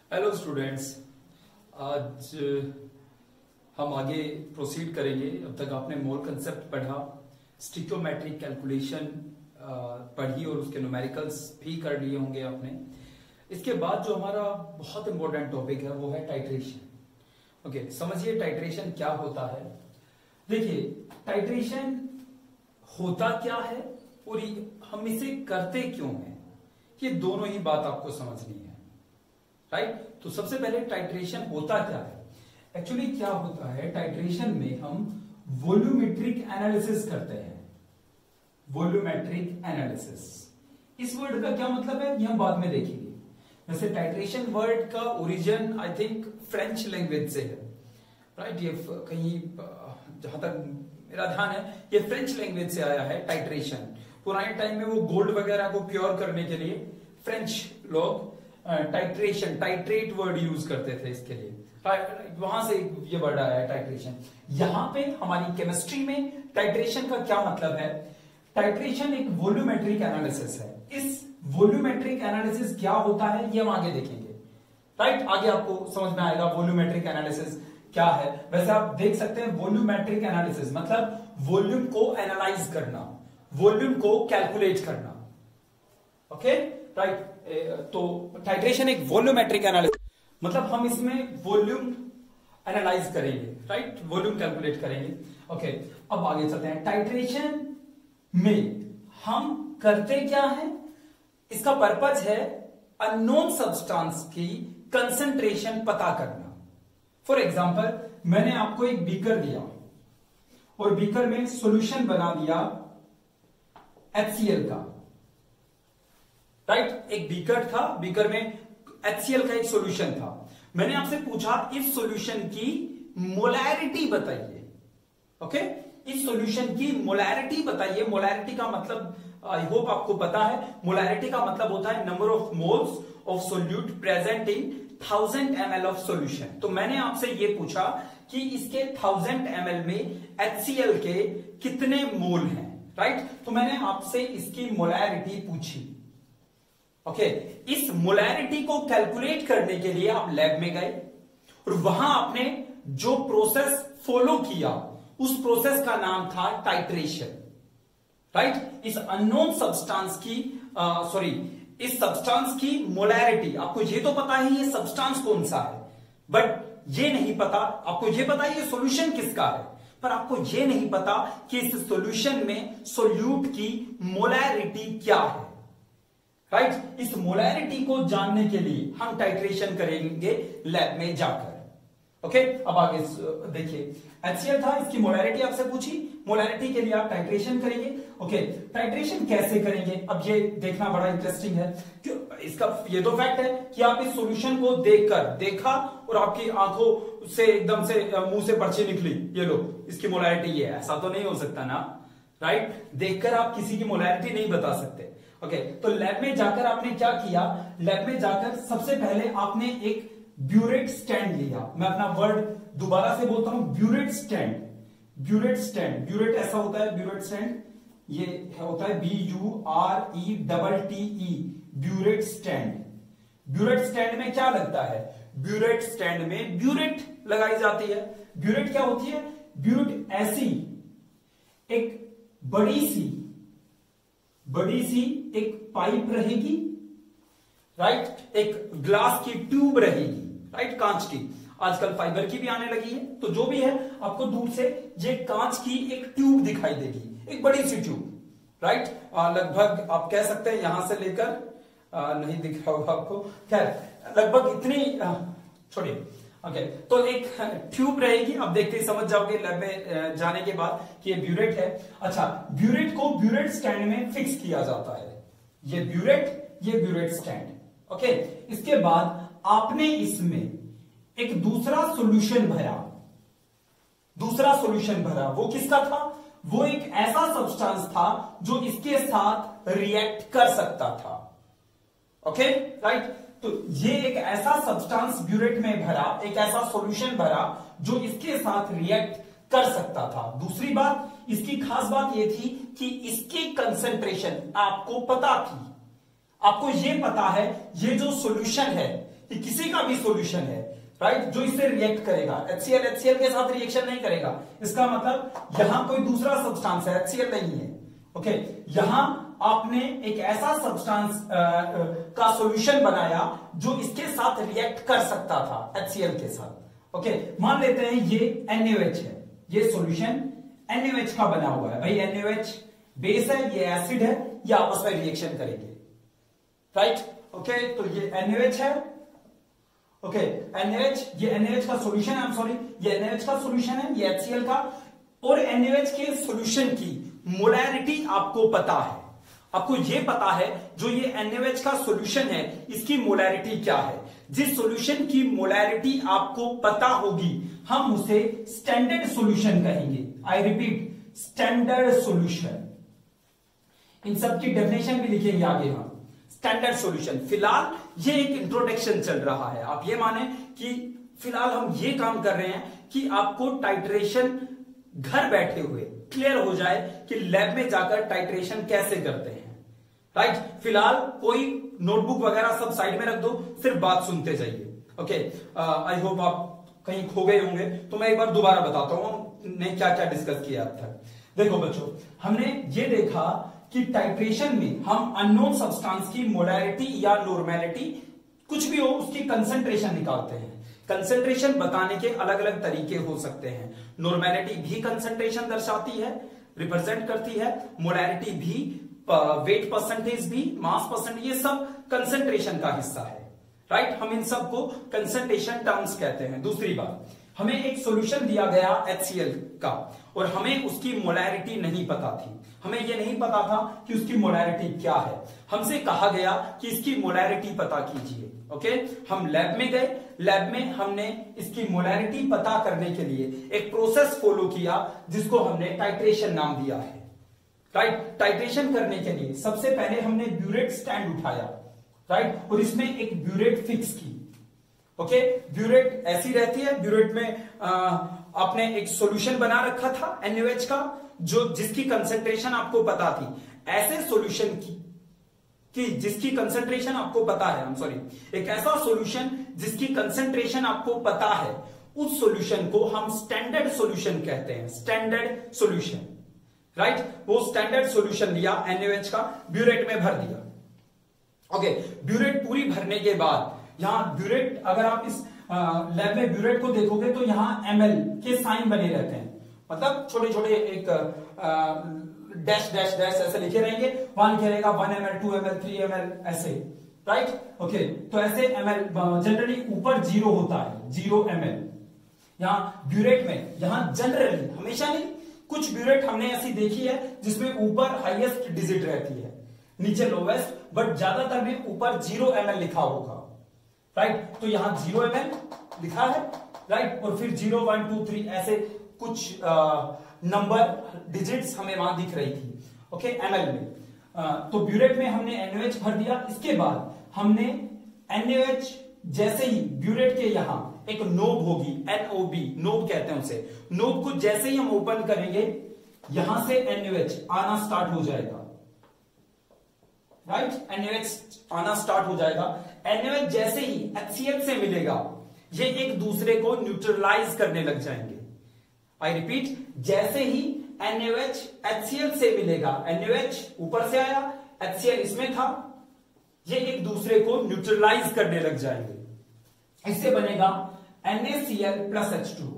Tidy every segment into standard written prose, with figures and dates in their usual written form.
Hello students. आज हम आगे प्रोसीड करेंगे। अब तक आपने मोल कंसेप्ट पढ़ा, स्टिक्योमेट्रिक कैलकुलेशन पढ़ी और उसके न्यूमेरिकल्स भी कर लिए होंगे आपने। इसके बाद जो हमारा बहुत इंपॉर्टेंट टॉपिक है वो है टाइट्रेशन। ओके, समझिए टाइट्रेशन क्या होता है। देखिए, टाइट्रेशन होता क्या है और हम इसे करते क्यों हैं, ये दोनों ही बात आपको समझनी है। राइट? तो सबसे पहले टाइट्रेशन होता क्या है। एक्चुअली क्या होता है, टाइट्रेशन में हम वॉल्यूमेट्रिक एनालिसिस करते हैं। वॉल्यूमेट्रिक एनालिसिस, इस वर्ड का क्या मतलब है ये हम बाद में देखेंगे। वैसे टाइट्रेशन वर्ड का origin I think French language से है। राइट? ये कहीं जहां तक मेरा ध्यान है ये फ्रेंच लैंग्वेज से आया है टाइट्रेशन। पुराने टाइम में वो गोल्ड वगैरह को प्योर करने के लिए फ्रेंच लोग टाइट्रेशन, टाइट्रेट वर्ड यूज करते थे इसके लिए। वहां से ये वर्ड आया है टाइट्रेशन। यहां पे हमारी केमिस्ट्री में टाइट्रेशन का क्या मतलब है। टाइट्रेशन एक वॉल्यूमेट्रिक एनालिसिस है। इस वॉल्यूमेट्रिक एनालिसिस क्या होता है ये हम आगे देखेंगे। राइट? आगे आपको समझ में आएगा वॉल्यूमेट्रिक एनालिसिस क्या है। वैसे आप देख सकते हैं वॉल्यूमेट्रिक एनालिसिस मतलब वॉल्यूम को एनालाइज करना, वॉल्यूम को कैलकुलेट करना। Okay, right? तो टाइट्रेशन एक वॉल्यूमेट्रिक एनालिसिस मतलब हम इसमें वॉल्यूम एनालाइज करेंगे। राइट? वॉल्यूम कैलकुलेट करेंगे। ओके, अब आगे चलते हैं। टाइट्रेशन में हम करते क्या है, इसका पर्पज है अननोन सब्सटेंस की कंसंट्रेशन पता करना। फॉर एग्जाम्पल, मैंने आपको एक बीकर दिया और बीकर में सॉल्यूशन बना दिया HCl का। राइट? एक बीकर था, बीकर में HCl का एक सॉल्यूशन था। मैंने आपसे पूछा इस सॉल्यूशन की मोलैरिटी बताइए। ओके, इस सॉल्यूशन की मोलैरिटी बताइए। मोलैरिटी का मतलब आई होप आपको पता है। मोलैरिटी का मतलब होता है number of moles of solute present in 1000 ml of solution. तो मैंने आपसे ये पूछा कि इसके 1000 ml में HCl के कितने मोल हैं। राइट? तो मैंने आपसे इसकी मोलैरिटी पूछी। ओके, इस मोलैरिटी को कैलकुलेट करने के लिए आप लैब में गए और वहां आपने जो प्रोसेस फॉलो किया उस प्रोसेस का नाम था टाइट्रेशन। राइट? इस अननोन सब्सटेंस की इस सब्सटेंस की मोलैरिटी, आपको ये तो पता है ये सब्सटेंस कौन सा है, बट ये नहीं पता, आपको ये पता है ये सॉल्यूशन किसका है, पर आपको ये नहीं पता कि इस सॉल्यूशन में सोल्यूट की मोलैरिटी क्या है। राइट? इस मोलैरिटी को जानने के लिए हम टाइट्रेशन करेंगे लैब में जाकर। ओके, अब आगे देखिए, HCl था, इसकी मोलैरिटी आपसे पूछी, मोलैरिटी के लिए आप टाइट्रेशन करेंगे। ओके, टाइट्रेशन कैसे करेंगे अब ये देखना बड़ा इंटरेस्टिंग है। क्यों? इसका ये तो फैक्ट है कि आप इस सॉल्यूशन को देखा और आपकी आंखों से एकदम से मुंह से पर्ची निकली, ये लो इसकी मोलैरिटी ये है, ऐसा तो नहीं हो सकता ना। राइट? देखकर आप किसी की मोलैरिटी नहीं बता सकते। ओके, तो लैब में जाकर आपने क्या किया, लैब में जाकर सबसे पहले आपने एक ब्यूरेट स्टैंड लिया। मैं अपना वर्ड दोबारा से बोलता हूं, burette stand. Burette stand, burette ऐसा होता है, ब्यूरेट स्टैंड ये होता है BURETTE, burette stand. Burette stand में क्या लगता है, ब्यूरेट स्टैंड में ब्यूरेट लगाई जाती है। ब्यूरेट क्या होती है, ब्यूरेट ऐसी एक बड़ी सी एक पाइप रहेगी। राइट? एक ग्लास की ट्यूब रहेगी। राइट? कांच की, आजकल फाइबर की भी आने लगी है, तो जो भी है आपको दूर से ये कांच की एक ट्यूब दिखाई देगी, एक बड़ी सी ट्यूब। राइट? लगभग आप कह सकते हैं यहां से लेकर नहीं दिख रहा होगा आपको, खैर लगभग इतनी छोड़िए। ओके, तो एक ट्यूब रहेगी। अब देखते ही समझ जाओगे लैब में जाने के बाद कि ये ब्यूरेट है। अच्छा, ब्यूरेट को ब्यूरेट स्टैंड में फिक्स किया जाता है। ये ब्यूरेट स्टैंड। ओके, इसके बाद आपने इसमें एक दूसरा सॉल्यूशन भरा। वो किसका था, वो एक ऐसा सब्सटेंस था जो इसके साथ रिएक्ट कर सकता था। Okay, right? तो ये एक ऐसा सब्सटेंस ब्यूरेट में भरा, एक ऐसा सॉल्यूशन भरा जो इसके साथ रिएक्ट कर सकता था। दूसरी बात, इसकी खास बात यह थी कि इसकी कंसंट्रेशन आपको पता थी। आपको ये पता है ये जो सॉल्यूशन है कि किसी का भी सॉल्यूशन है, राइट, जो इससे रिएक्ट करेगा, HCl के साथ रिएक्शन नहीं करेगा, इसका मतलब यहां कोई दूसरा सब्सटेंस है, HCl नहीं है। ओके, यहां आपने एक ऐसा सब्सटेंस का सॉल्यूशन बनाया जो इसके साथ रिएक्ट कर सकता था, HCl के साथ। ओके, मान लेते हैं ये NaOH है, ये सॉल्यूशन NaOH का बना हुआ है। भाई NaOH बेस है, ये एसिड है, ये आपस में रिएक्शन करेंगे, राइट। ओके, तो ये NaOH है। ओके, NaOH, ये NaOH का सॉल्यूशन है, सॉरी, ये NaOH का सॉल्यूशन है, ये HCl का। और NaOH के सॉल्यूशन की मोलैरिटी आपको पता है, आपको ये पता है जो ये NaOH का सॉल्यूशन है इसकी मोलैरिटी क्या है। जिस सॉल्यूशन की मोलैरिटी आपको पता होगी हम उसे स्टैंडर्ड सॉल्यूशन कहेंगे। I repeat, standard solution. इन सब की डेफिनेशन भी लिखेंगे आगे हम। स्टैंडर्ड सॉल्यूशन, फिलहाल ये एक इंट्रोडक्शन चल रहा है, आप ये माने कि फिलहाल हम ये काम कर रहे हैं कि आपको टाइट्रेशन घर बैठे हुए क्लियर हो जाए कि लैब में जाकर टाइट्रेशन कैसे करते हैं, राइट। फिलहाल कोई नोटबुक वगैरह सब साइड में रख दो, सिर्फ बात सुनते जाइए। ओके, आई होप आप कहीं खो गए होंगे, तो मैं एक बार दोबारा बताता हूं ने क्या क्या डिस्कस किया अब तक। देखो बच्चों, हमने ये देखा कि टाइट्रेशन में हम अननोन सब्सटेंस की मोलैरिटी या नॉर्मेलिटी कुछ भी हो उसकी कंसंट्रेशन निकालते हैं। कंसंट्रेशन बताने के अलग अलग तरीके हो सकते हैं। नॉर्मेलिटी भी कंसंट्रेशन दर्शाती है, रिप्रेजेंट करती है, मोलैरिटी भी, वेट परसेंटेज भी, मास परसेंटेज, ये सब कंसंट्रेशन का हिस्सा है, राइट। हम इन सब को कंसंट्रेशन टर्म्स कहते हैं। दूसरी बात, हमें एक सॉल्यूशन दिया गया HCl का और हमें उसकी मोलैरिटी नहीं पता थी, हमें यह नहीं पता था कि उसकी मोलैरिटी क्या है। हमसे कहा गया कि इसकी मोलैरिटी पता कीजिए। ओके, हम लैब में गए, लैब में हमने इसकी मोलैरिटी पता करने के लिए एक प्रोसेस फॉलो किया जिसको हमने टाइट्रेशन नाम दिया है, राइट। टाइट्रेशन करने के लिए सबसे पहले हमने ब्यूरेट स्टैंड उठाया, राइट, और इसमें एक ब्यूरेट फिक्स की। ओके, ब्यूरेट ऐसी रहती है, ब्यूरेट में आपने एक सॉल्यूशन बना रखा था NaOH का, जो जिसकी कंसंट्रेशन आपको पता थी। ऐसे सॉल्यूशन की जिसकी कंसंट्रेशन आपको पता है, सॉरी, एक ऐसा सॉल्यूशन जिसकी कंसंट्रेशन आपको पता है, उस सॉल्यूशन को हम स्टैंडर्ड सॉल्यूशन कहते हैं। Standard solution, right. वो स्टैंडर्ड सॉल्यूशन लिया NaOH का, ब्यूरेट में भर दिया। ओके, ब्यूरेट पूरी भरने के बाद यहां ब्यूरेट, अगर आप इस लैब में ब्यूरेट को देखोगे तो यहां ml के साइन बने रहते हैं, मतलब छोटे छोटे एक डैश डैश डैश ऐसे लिखे रहेंगे। वहां लिखे रहेगा 1 ml, 2 ml, 3 ml ऐसे, राइट। ओके, तो ऐसे ml जनरली ऊपर 0 होता है, 0 ml। यहां ब्यूरेट में, यहां जनरली, हमेशा नहीं, कुछ ब्यूरेट हमने ऐसी देखी है जिसमें ऊपर हाईएस्ट डिजिट रहती है, नीचे लोवेस्ट, बट ज्यादातर में ऊपर 0 ml लिखा होगा, राइट। तो यहां 0 ml लिखा है, राइट, और फिर 0, 1, 2, 3 ऐसे कुछ नंबर डिजिट्स हमें वहां दिख रही थी। ओके, ml में। तो ब्यूरेट में हमने NaOH भर दिया। इसके बाद हमने NaOH जैसे ही ब्यूरेट के यहां एक नोब होगी, NOB, नोब कहते हैं उसे, नोब को जैसे ही हम ओपन करेंगे यहां से NaOH आना स्टार्ट हो जाएगा, राइट। NaOH आना स्टार्ट हो जाएगा। NaOH जैसे ही HCl से मिलेगा ये एक दूसरे को न्यूट्रलाइज करने लग जाएंगे। आई रिपीट, जैसे ही NaOH HCl से मिलेगा, NaOH ऊपर से आया, HCl इसमें था, ये एक दूसरे को न्यूट्रलाइज करने लग जाएंगे। इससे बनेगा NaCl plus H2O,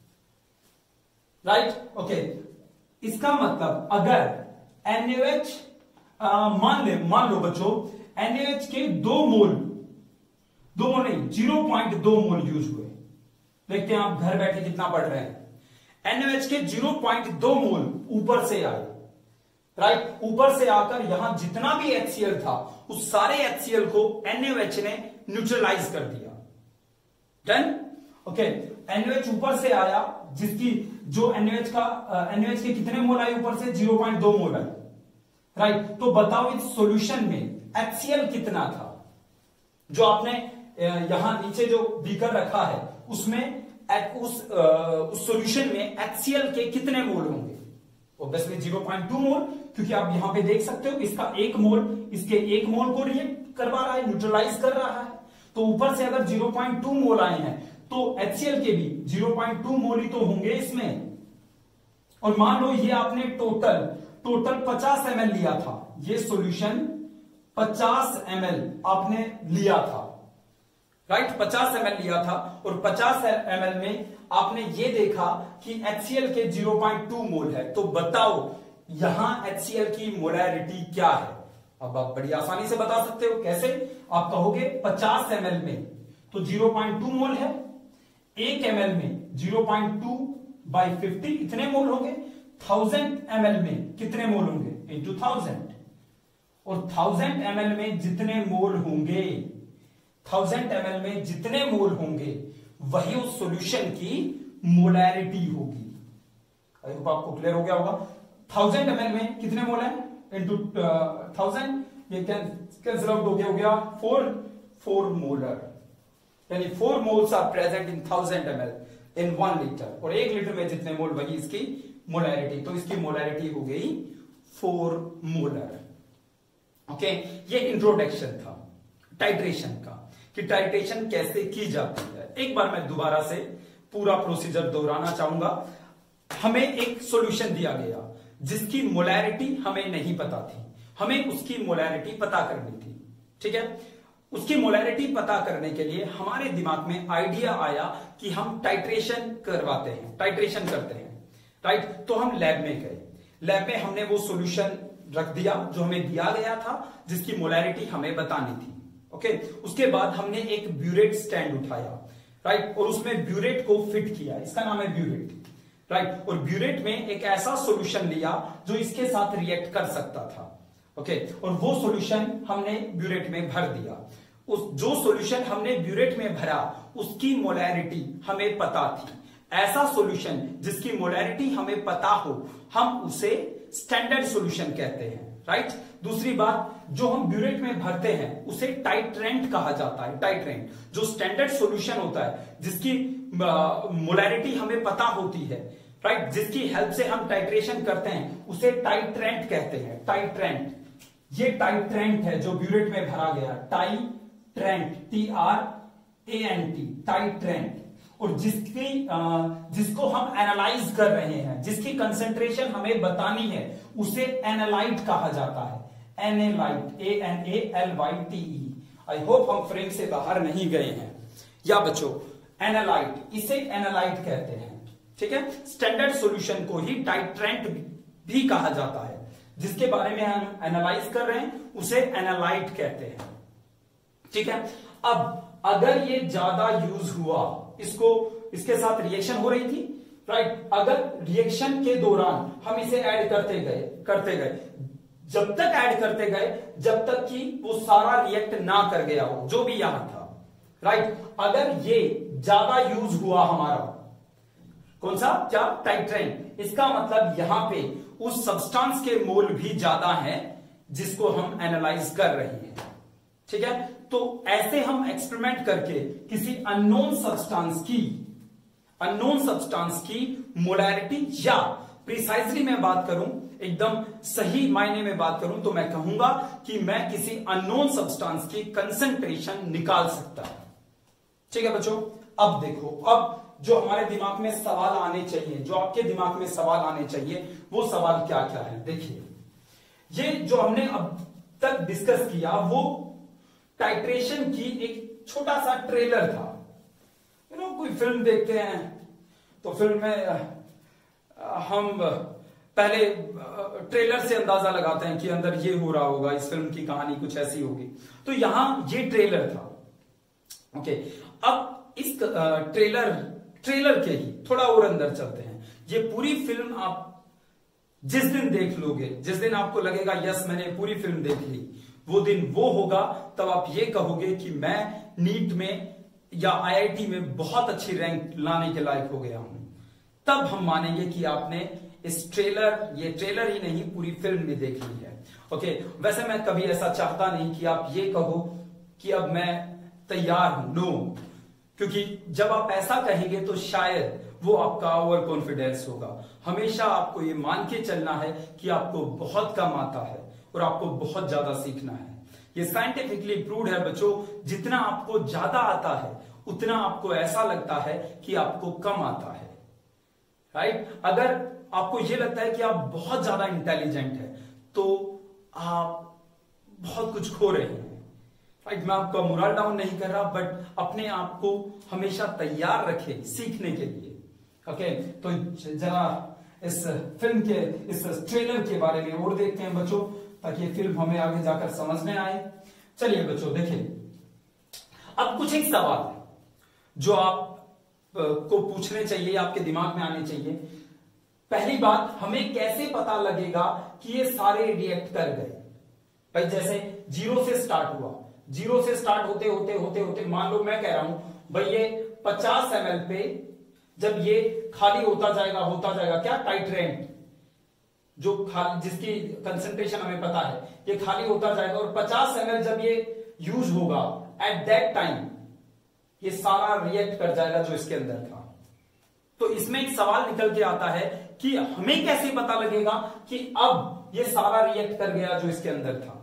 right. Okay, इसका मतलब अगर NaOH मान लो बच्चों NaOH के 2 मोल नहीं, 0.2 मोल यूज हुए। देखते हैं आप घर बैठे कितना पढ़ रहे हैं। NaOH के 0.2 मोल ऊपर से आए, राइट। ऊपर से आकर यहां जितना भी HCl था उस सारे HCl को NaOH ने न्यूट्रलाइज कर दिया। डन। ओके, NaOH ऊपर से आया, जिसकी जो NaOH के कितने मोल आए ऊपर से? 0.2 मोल आए, राइट। तो बताओ इस सॉल्यूशन में HCl कितना था? जो आपने यहां नीचे जो बीकर रखा है उसमें उस सॉल्यूशन में HCl के कितने मोल होंगे? ऑब्वियसली 0.2 मोल, क्योंकि आप यहां पे देख सकते हो इसका 1 मोल इसके 1 मोल को रिएक्ट करवा रहा है, न्यूट्रलाइज कर रहा है। तो ऊपर से अगर 0.2 मोल आए हैं तो HCl के भी 0.2 मोल ही तो होंगे इसमें। और मान लो ये आपने टोटल 50 ml लिया था, ये सॉल्यूशन 50 ml आपने लिया था, राइट, 50 ml लिया था और 50 ml में आपने ये देखा कि HCl के 0.2 मोल है। तो बताओ यहां HCl की मोलैरिटी क्या है? अब आप बड़ी आसानी से बता सकते हो। कैसे? आप कहोगे 50 ml में तो 0.2 मोल है, 1 ml में 0.2 by 50 इतने मोल होंगे, 1000 ml में कितने मोल होंगे? into 1000। और 1000 ml में जितने मोल होंगे, 1000 ml में जितने मोल होंगे वही उस सॉल्यूशन की मोलैरिटी होगी। आई होप आपको क्लियर हो गया होगा। 1000 ml में कितने मोल है? into 1000, ये कैंसिल आउट हो गया 4 मोलर, यानी 4 moles are present in 1000 ml in 1 litre. और 1 लीटर में जितने मोल वही इसकी मोलैरिटी, तो इसकी मोलैरिटी हो गई 4 मोलर। ओके, ये इंट्रोडक्शन था टाइट्रेशन का कि टाइट्रेशन कैसे की जाती है। एक बार मैं दोबारा से पूरा प्रोसीजर दोहराना चाहूंगा। हमें एक सॉल्यूशन दिया गया जिसकी मोलैरिटी हमें नहीं पता थी, हमें उसकी मोलैरिटी पता करनी थी, ठीक है। उसकी मोलैरिटी पता करने के लिए हमारे दिमाग में आइडिया आया कि हम टाइट्रेशन करवाते हैं, टाइट्रेशन करते हैं, राइट। तो हम लैब में गए, लैब में हमने वो सॉल्यूशन रख दिया जो हमें दिया गया था, जिसकी मोलैरिटी हमें बतानी थी। ओके, उसके बाद हमने एक ब्यूरेट स्टैंड उठाया, राइट, और उसमें ब्यूरेट को फिट किया, इसका नाम है ब्यूरेट, राइट। और ब्यूरेट में एक ऐसा सॉल्यूशन लिया जो इसके साथ रिएक्ट कर सकता था, ओके, और वो सॉल्यूशन हमने ब्यूरेट में भर दिया। उस जो सॉल्यूशन हमने ब्यूरेट में भरा उसकी मोलैरिटी हमें पता थी। ऐसा सॉल्यूशन जिसकी मोलैरिटी हमें पता हो हम उसे स्टैंडर्ड सॉल्यूशन कहते हैं, राइट। दूसरी बात, जो हम ब्यूरेट में भरते हैं उसे टाइट्रेंट कहा जाता है। टाइट्रेंट जो स्टैंडर्ड सॉल्यूशन होता है जिसकी मोलैरिटी हमें पता होती है, राइट, जिसकी हेल्प से हम टाइट्रेशन करते हैं उसे टाइट्रेंट कहते हैं। टाइट्रेंट, ये टाइट्रेंट है जो ब्यूरेट में भरा गया, टाइट्रेंट, TRANT, टाइट्रेंट। और जिसको हम एनालाइज कर रहे हैं, जिसकी कंसेंट्रेशन हमें बतानी है उसे एनालाइट कहा जाता है। Analyte, ANALYTE। आई होप हम फ्रेम से बाहर नहीं गए हैं। या बच्चों, एनालाइट, इसे एनालाइट कहते हैं, ठीक है। स्टैंडर्ड सॉल्यूशन को ही टाइट्रेंट भी कहा जाता है। जिसके बारे में हम एनालाइज कर रहे हैं उसे एनालाइट कहते हैं, ठीक है। अब अगर ये ज्यादा यूज हुआ, इसके साथ रिएक्शन हो रही थी, राइट, अगर रिएक्शन के दौरान हम इसे ऐड करते गए, जब तक ऐड करते गए जब तक कि वो सारा रिएक्ट ना कर गया हो जो भी यहां था, राइट। अगर ये ज्यादा यूज हुआ हमारा, कौन सा, क्या, टाइट्रेंट, इसका मतलब यहां पे उस सब्सटेंस के मोल भी ज्यादा हैं जिसको हम एनालाइज कर रहे हैं, ठीक है। तो ऐसे हम एक्सपेरिमेंट करके किसी अननोन सब्सटेंस की मोलैरिटी, या प्रिसाइजली मैं बात करूं, एकदम सही मायने में बात करूं तो मैं कहूंगा कि मैं किसी अननोन सब्सटेंस की कंसंट्रेशन निकाल सकता हूं, ठीक है बच्चों। अब देखो, अब जो हमारे दिमाग में सवाल आने चाहिए, जो आपके दिमाग में सवाल आने चाहिए, वो सवाल क्या क्या है। देखिए, ये जो हमने अब तक डिस्कस किया वो टाइट्रेशन की एक छोटा सा ट्रेलर था। कोई फिल्म देखते हैं तो फिल्म में हम पहले ट्रेलर से अंदाजा लगाते हैं कि अंदर ये हो रहा होगा, इस फिल्म की कहानी कुछ ऐसी होगी। तो यहां ये ट्रेलर था, ओके। अब इस ट्रेलर के ही थोड़ा और अंदर चलते हैं। ये पूरी फिल्म आप जिस दिन देख लोगे, जिस दिन आपको लगेगा यस मैंने पूरी फिल्म देख ली, वो दिन वो होगा तब आप ये कहोगे कि मैं नीट में या IIT में बहुत अच्छी रैंक लाने के लायक हो गया हूं। तब हम मानेंगे कि आपने ये ट्रेलर ही नहीं पूरी फिल्म भी देख ली है, ओके। वैसे मैं कभी ऐसा चाहता नहीं कि आप ये कहो कि अब मैं तैयार हूं, नो, क्योंकि जब आप ऐसा कहेंगे तो शायद वो आपका ओवर कॉन्फिडेंस होगा। हमेशा आपको ये मान के चलना है कि आपको बहुत कम आता है और आपको बहुत ज्यादा सीखना है। ये साइंटिफिकली प्रूव्ड है बच्चों। जितना आपको ज्यादा आता है उतना आपको ऐसा लगता है कि आपको कम आता है, राइट। अगर आपको ये लगता है कि आप बहुत ज्यादा इंटेलिजेंट है तो आप बहुत कुछ खो रहे हैं, राइट। मैं आपका मोरल डाउन नहीं कर रहा, बट अपने आप को हमेशा तैयार रखें सीखने के लिए। ओके, तो जरा इस फिल्म के, इस ट्रेलर के बारे में और देखते हैं बच्चों, ताकि ये फिल्म हमें आगे जाकर समझ में आए। चलिए बच्चों देखिए, अब कुछ एक सवाल है जो आप को पूछने चाहिए, आपके दिमाग में आने चाहिए। पहली बात, हमें कैसे पता लगेगा कि ये सारे रिएक्ट कर गए? भाई जैसे 0 से स्टार्ट हुआ, 0 से स्टार्ट होते होते होते होते मान लो मैं कह रहा हूं भाई ये 50 ml पे जब ये खाली होता जाएगा क्या, टाइट्रेंट जो खाली, जिसकी कंसंट्रेशन हमें पता है, ये खाली होता जाएगा और 50 ml जब ये यूज होगा, एट दैट टाइम ये सारा रिएक्ट कर जाएगा जो इसके अंदर था। तो इसमें एक सवाल निकल के आता है कि हमें कैसे पता लगेगा कि अब ये सारा रिएक्ट कर गया जो इसके अंदर था?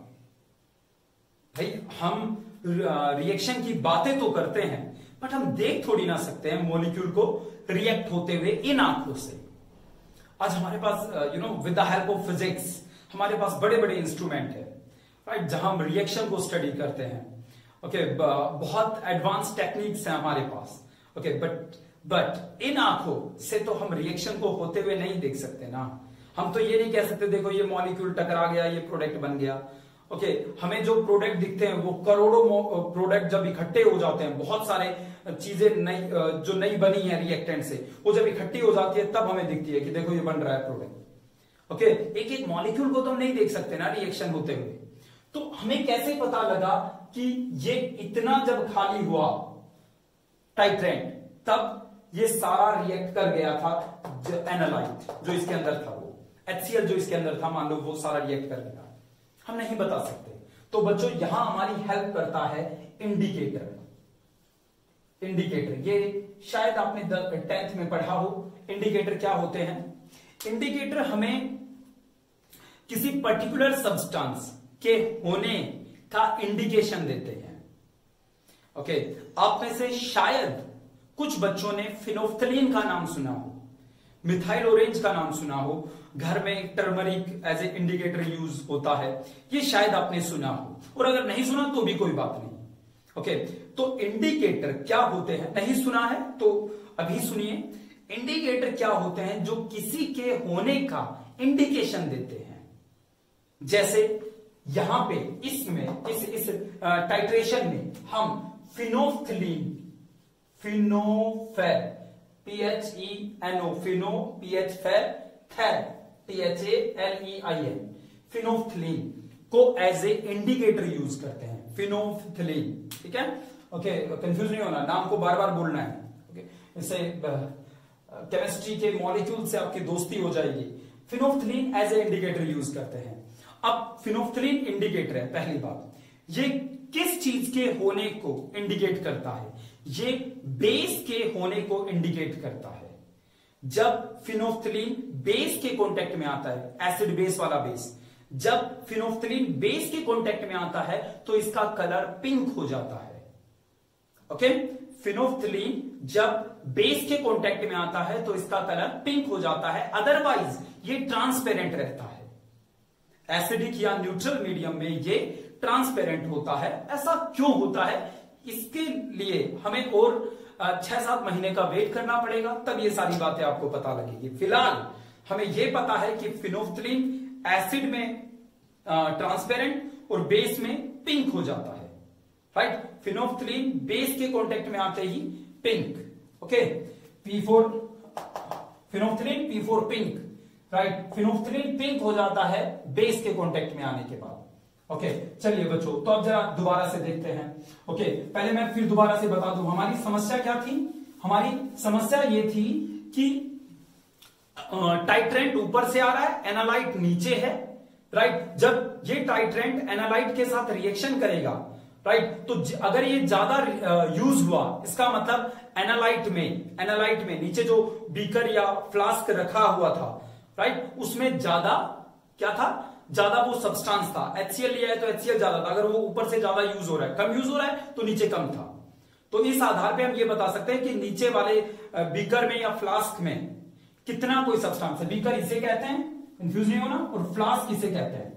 भाई हम रिएक्शन की बातें तो करते हैं, बट हम देख थोड़ी ना सकते हैं मॉलिक्यूल को रिएक्ट होते हुए इन आंखों से। आज हमारे पास with the help of physics हमारे पास बड़े बड़े इंस्ट्रूमेंट है, राइट, जहां हम रिएक्शन को स्टडी करते हैं। ओके, बहुत एडवांस टेक्निक्स हैं हमारे पास। ओके, बट इन आंखों से तो हम रिएक्शन को होते हुए नहीं देख सकते ना। हम तो ये नहीं कह सकते देखो ये मॉलिक्यूल टकरा गया, ये प्रोडक्ट बन गया। ओके, हमें जो प्रोडक्ट दिखते हैं वो करोड़ों प्रोडक्ट जब इकट्ठे हो जाते हैं, बहुत सारे चीजें नई जो नई बनी है रिएक्टेंट से, वो जब इकट्ठी हो जाती है तब हमें दिखती है कि देखो ये बन रहा है प्रोडक्ट। ओके, एक एक मॉलिक्यूल को तो हम नहीं देख सकते ना रिएक्शन होते हुए। तो हमें कैसे पता लगा कि ये इतना जब खाली हुआ टाइट्रेंट, तब ये सारा रिएक्ट कर गया था एनालाइट जो इसके अंदर था, वो HCl जो इसके अंदर था, मान लो वो सारा रिएक्ट कर गया? हम नहीं बता सकते। तो बच्चों यहां हमारी हेल्प करता है इंडिकेटर। इंडिकेटर, ये शायद आपने 10th में पढ़ा हो। इंडिकेटर क्या होते हैं? इंडिकेटर हमें किसी पर्टिकुलर सब्सटेंस के होने का इंडिकेशन देते हैं। ओके, आप में से शायद कुछ बच्चों ने फिनोफ्थलीन का नाम सुना हो, मिथाइल ऑरेंज का नाम सुना हो, घर में turmeric as a indicator use होता है, ये शायद आपने सुना हो, और अगर नहीं सुना तो भी कोई बात नहीं। ओके, तो इंडिकेटर क्या होते हैं? नहीं सुना है तो अभी सुनिए। इंडिकेटर क्या होते हैं? जो किसी के होने का इंडिकेशन देते हैं। जैसे यहां पे इसमें इस टाइट्रेशन में हम फिनोफ्थलीन, फिनोफेर, PHENO, फिनो, PHFER, THALEIN, फिनोफ्थलीन को एज ए इंडिकेटर यूज करते हैं। फिनोफ्थलीन, ठीक है। ओके, कंफ्यूज नहीं होना, नाम को बार बार बोलना है। ओके, इससे केमिस्ट्री के मॉलिक्यूल से आपकी दोस्ती हो जाएगी। Phenolphthalein as a indicator use करते हैं। अब फिनोफ्थलीन इंडिकेटर है, पहली बात, ये किस चीज के होने को इंडिकेट करता है? ये बेस के होने को इंडिकेट करता है। जब फिनोफ्थलीन बेस के कांटेक्ट में आता है, एसिड बेस वाला बेस, जब फिनोफ्थलीन बेस के कांटेक्ट में आता है तो इसका कलर पिंक हो जाता है। ओके, फिनोफ्थलीन जब बेस के कांटेक्ट में आता है तो इसका कलर पिंक हो जाता है, अदरवाइज ये ट्रांसपेरेंट रहता है। एसिडिक या न्यूट्रल मीडियम में ये ट्रांसपेरेंट होता है। ऐसा क्यों होता है? इसके लिए हमें और 6-7 महीने का वेट करना पड़ेगा, तब ये सारी बातें आपको पता लगेगी। फिलहाल हमें यह पता है कि फिनोफ्थलीन एसिड में ट्रांसपेरेंट और बेस में पिंक हो जाता है, राइट। फिनोफ्थलीन बेस के कांटेक्ट में आते ही pink. Okay, P4 phenolphthalein, P4 pink, right. Phenolphthalein pink हो जाता है बेस के कांटेक्ट में आने के बाद। ओके, चलिए बच्चों, तो अब जरा दोबारा से देखते हैं। ओके, पहले मैं फिर दोबारा से बता दूं हमारी समस्या क्या थी। हमारी समस्या ये थी कि टाइट्रेंट ऊपर से आ रहा है, एनालाइट नीचे है, राइट। जब ये टाइट्रेंट एनालाइट के साथ रिएक्शन करेगा, राइट, तो अगर ये ज्यादा यूज हुआ, इसका मतलब एनालाइट में नीचे जो बीकर या फ्लास्क रखा हुआ था, राइट, उसमें ज्यादा क्या था? ज्यादा वो सब्सटेंस था, HCl लिया है तो HCl ज्यादा था, अगर वो ऊपर से ज्यादा यूज हो रहा है, कम यूज हो रहा है तो नीचे कम था। तो इस आधार पे हम ये बता सकते हैं कि नीचे वाले बीकर में या फ्लास्क में कितना कोई सब्सटेंस है। बीकर इसे कहते हैं, कंफ्यूज नहीं होना, और फ्लास्क इसे कहते हैं।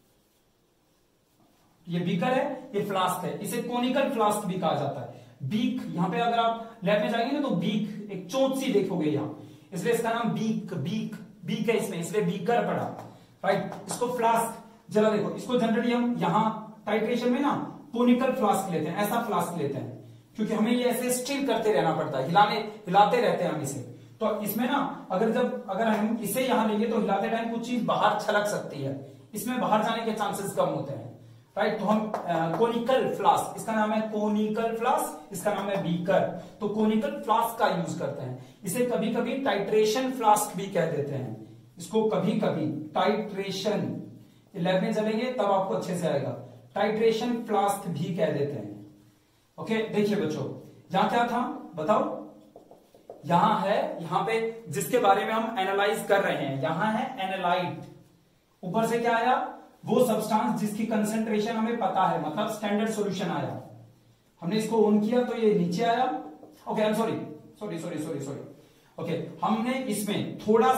ये बीकर है, ये फ्लास्क है, इसे कोनिकल फ्लास्क भी कहा जाता है। बीक, यहां पे अगर आप लैब में जाएंगे ना तो बीक एक चोट सी देखोगे यहां, इसलिए इसका नाम बीक बीक बीक है इसमें, इसलिए बीकर पड़ा, राइट। इसको फ्लास्क, जरा देखो, इसको जनरली हम यहां टाइट्रेशन में ना कोनिकल फ्लास्क लेते हैं, ऐसा फ्लास्क लेते हैं, क्योंकि हमें ये ऐसे स्टिल करते रहना पड़ता है, हिलाते रहते हैं हम इसे। तो इसमें ना अगर हम इसे यहां लेंगे तो हिलाते टाइम कुछ चीज बाहर छलक सकती है, इसमें बाहर जाने के चांसेस कम होते हैं, राइट। तो हम कोनिकल फ्लास्क, इसका नाम है कोनिकल फ्लास्क, इसका नाम है बीकर, तो कोनिकल फ्लास्क का यूज करते हैं। इसे कभी कभी टाइट्रेशन फ्लास्क भी कह देते हैं, इसको कभी कभी टाइट्रेशन, लैब में चलेंगे तब आपको अच्छे से आएगा, टाइट्रेशन फ्लास्क भी कह देते हैं। ओके, देखिए बच्चों, यहां क्या था बताओ, यहां है, यहां पे जिसके बारे में हम एनालाइज कर रहे हैं, यहां है एनालाइट, ऊपर से क्या आया, वो सब्सटेंस जिसकी कंसेंट्रेशन हमें पता है, मतलब स्टैंडर्ड सॉल्यूशन आया, हमने इसको ऑन किया तो ये नीचे आया। Okay, I am sorry, okay, हमने इसमें थोड़ा